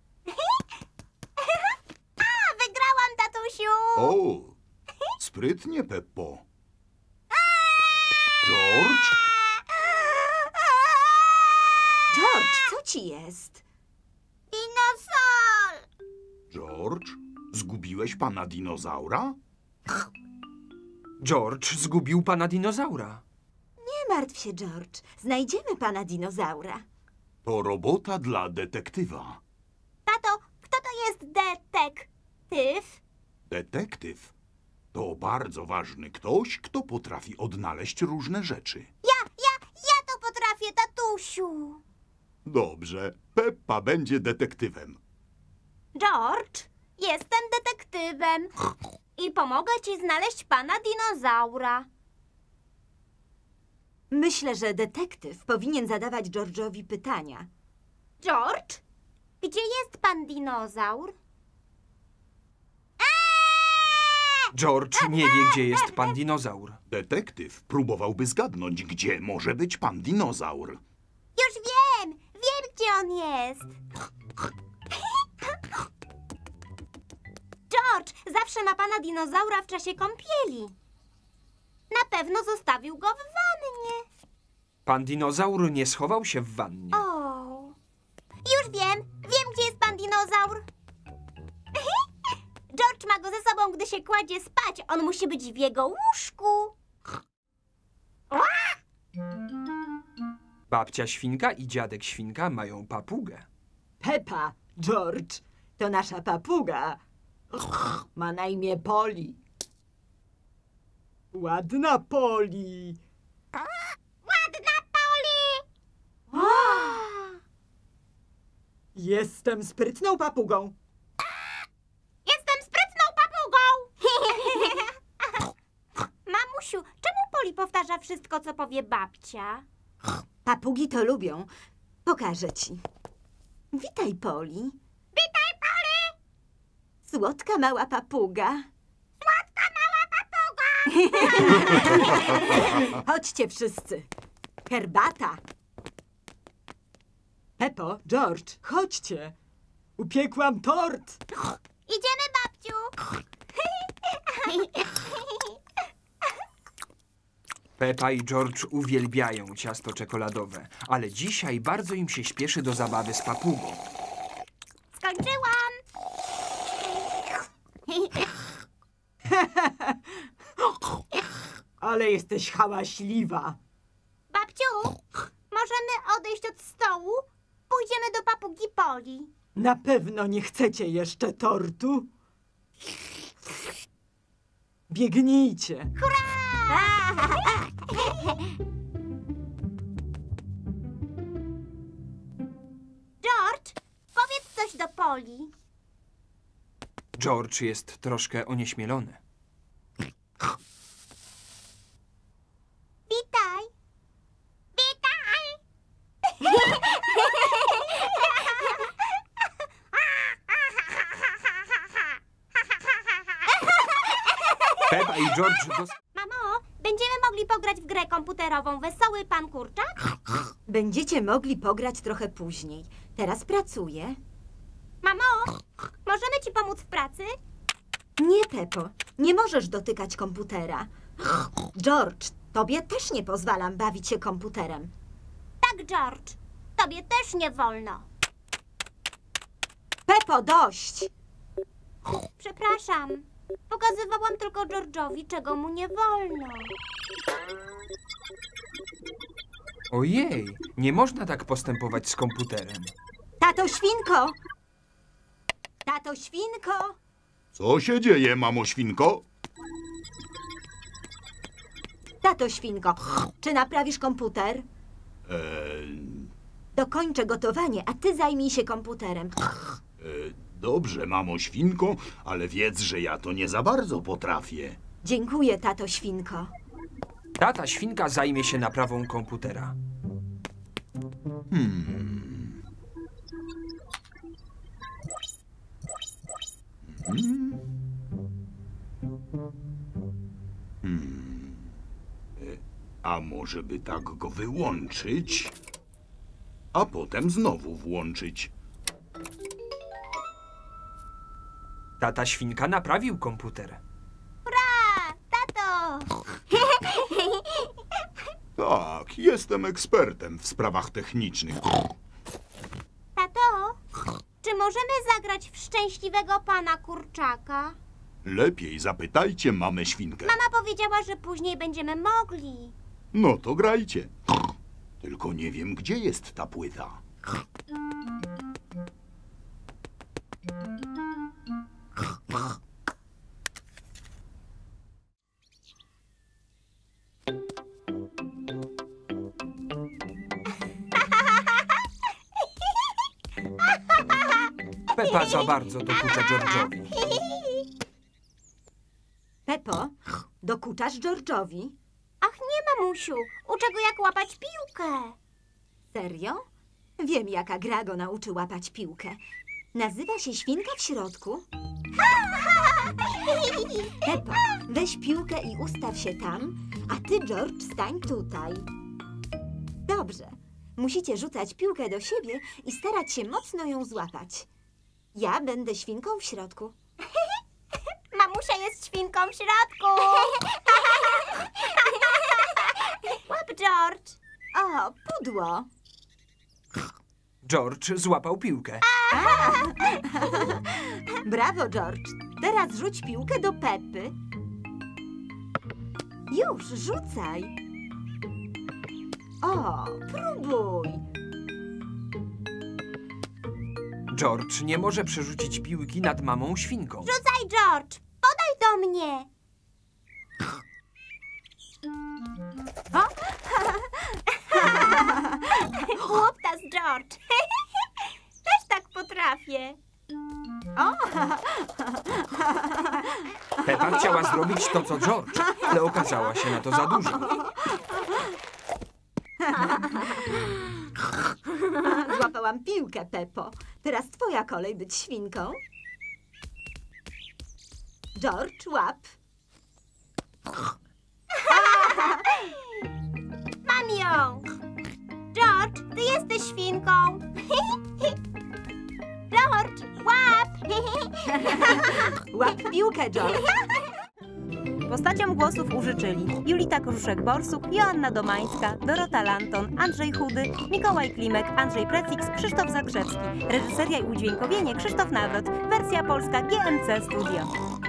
A, wygrałam, tatusiu! O, sprytnie, Peppo. George? George, co ci jest? Dinozaur! George, zgubiłeś pana dinozaura? George zgubił pana dinozaura. Nie martw się, George. Znajdziemy pana dinozaura. To robota dla detektywa. Tato, kto to jest detektyw? Detektyw to bardzo ważny ktoś, kto potrafi odnaleźć różne rzeczy. Ja, ja, ja to potrafię, tatusiu. Dobrze, Peppa będzie detektywem. George, jestem detektywem i pomogę ci znaleźć pana dinozaura. Myślę, że detektyw powinien zadawać George'owi pytania. George, gdzie jest pan dinozaur? George nie wie, gdzie jest pan dinozaur. Detektyw próbowałby zgadnąć, gdzie może być pan dinozaur. Już wiem, wiem, gdzie on jest. George zawsze ma pana dinozaura w czasie kąpieli. Na pewno zostawił go w wannie. Pan dinozaur nie schował się w wannie. O, już wiem, wiem, gdzie jest pan dinozaur. George ma go ze sobą, gdy się kładzie spać. On musi być w jego łóżku. Babcia świnka i dziadek świnka mają papugę. Pepa, George, to nasza papuga. Ma na imię Poli. Ładna Poli. Ładna Poli! Jestem sprytną papugą. Jestem sprytną papugą! Mamusiu, czemu Poli powtarza wszystko, co powie babcia? Papugi to lubią. Pokażę ci. Witaj, Poli. Witaj, Poli! Słodka mała papuga. Słodka mała papuga! Chodźcie wszyscy. Herbata. Pepo, George, chodźcie. Upiekłam tort. Idziemy, babciu. Pepa i George uwielbiają ciasto czekoladowe, ale dzisiaj bardzo im się śpieszy do zabawy z papugą. Skończyłam. Ale jesteś hałaśliwa. Babciu, możemy odejść od stołu? Pójdziemy do papugi Poli. Na pewno nie chcecie jeszcze tortu? Biegnijcie. George, powiedz coś do Poli. George jest troszkę onieśmielony. Witaj. Witaj. Pepa i George dos... Mamo, będziemy mogli pograć w grę komputerową Wesoły Pan Kurczak? Będziecie mogli pograć trochę później. Teraz pracuję. Mamo, możemy ci pomóc w pracy? Nie, Pepo. Nie możesz dotykać komputera. George, tobie też nie pozwalam bawić się komputerem. Tak, George. Tobie też nie wolno. Pepo, dość! Przepraszam. Pokazywałam tylko George'owi, czego mu nie wolno. Ojej, nie można tak postępować z komputerem. Tato Świnko! Tato Świnko! Co się dzieje, mamo świnko? Tato Świnko, czy naprawisz komputer? Eee, Dokończę gotowanie, a ty zajmij się komputerem. e, dobrze, mamo świnko, ale wiedz, że ja to nie za bardzo potrafię. Dziękuję, tato Świnko. Tata Świnka zajmie się naprawą komputera. Hmm. Hmm. Hmm. E, A może by tak go wyłączyć, a potem znowu włączyć? Tata Świnka naprawił komputer. Hurra! Tato! Tak, jestem ekspertem w sprawach technicznych. Tato, czy możemy zagrać w Szczęśliwego Pana Kurczaka? Lepiej zapytajcie mamę świnkę. Mama powiedziała, że później będziemy mogli. No to grajcie. Tylko nie wiem, gdzie jest ta płyta. Pepa za bardzo dokucza George'owi. Pepo, dokuczasz George'owi? Ach nie, mamusiu. Uczę go, jak łapać piłkę. Serio? Wiem, jaka gra go nauczy łapać piłkę. Nazywa się Świnka w środku. Pepo, weź piłkę i ustaw się tam, a ty, George, stań tutaj. Dobrze. Musicie rzucać piłkę do siebie i starać się mocno ją złapać. Ja będę świnką w środku. Mamusia jest świnką w środku. Łap, George. O, pudło. George złapał piłkę. Brawo, George. Teraz rzuć piłkę do Pepy. Już, rzucaj. O, próbuj. George nie może przerzucić piłki nad mamą świnką. Rzucaj, George. Podaj do mnie. O? Chłoptas, George. Też tak potrafię. O! Pepa chciała zrobić to, co George, ale okazała się na to za duża. Złapałam piłkę, Peppo. Teraz twoja kolej być świnką. George, łap. Mam ją! George, ty jesteś świnką! George, łap! Łap piłkę, George. Postaciom głosów użyczyli Julita Kruszek-Borsuk, Joanna Domańska, Dorota Lanton, Andrzej Chudy, Mikołaj Klimek, Andrzej Precix, Krzysztof Zagrzewski. Reżyseria i udźwiękowienie Krzysztof Nawrot. Wersja polska G M C Studio.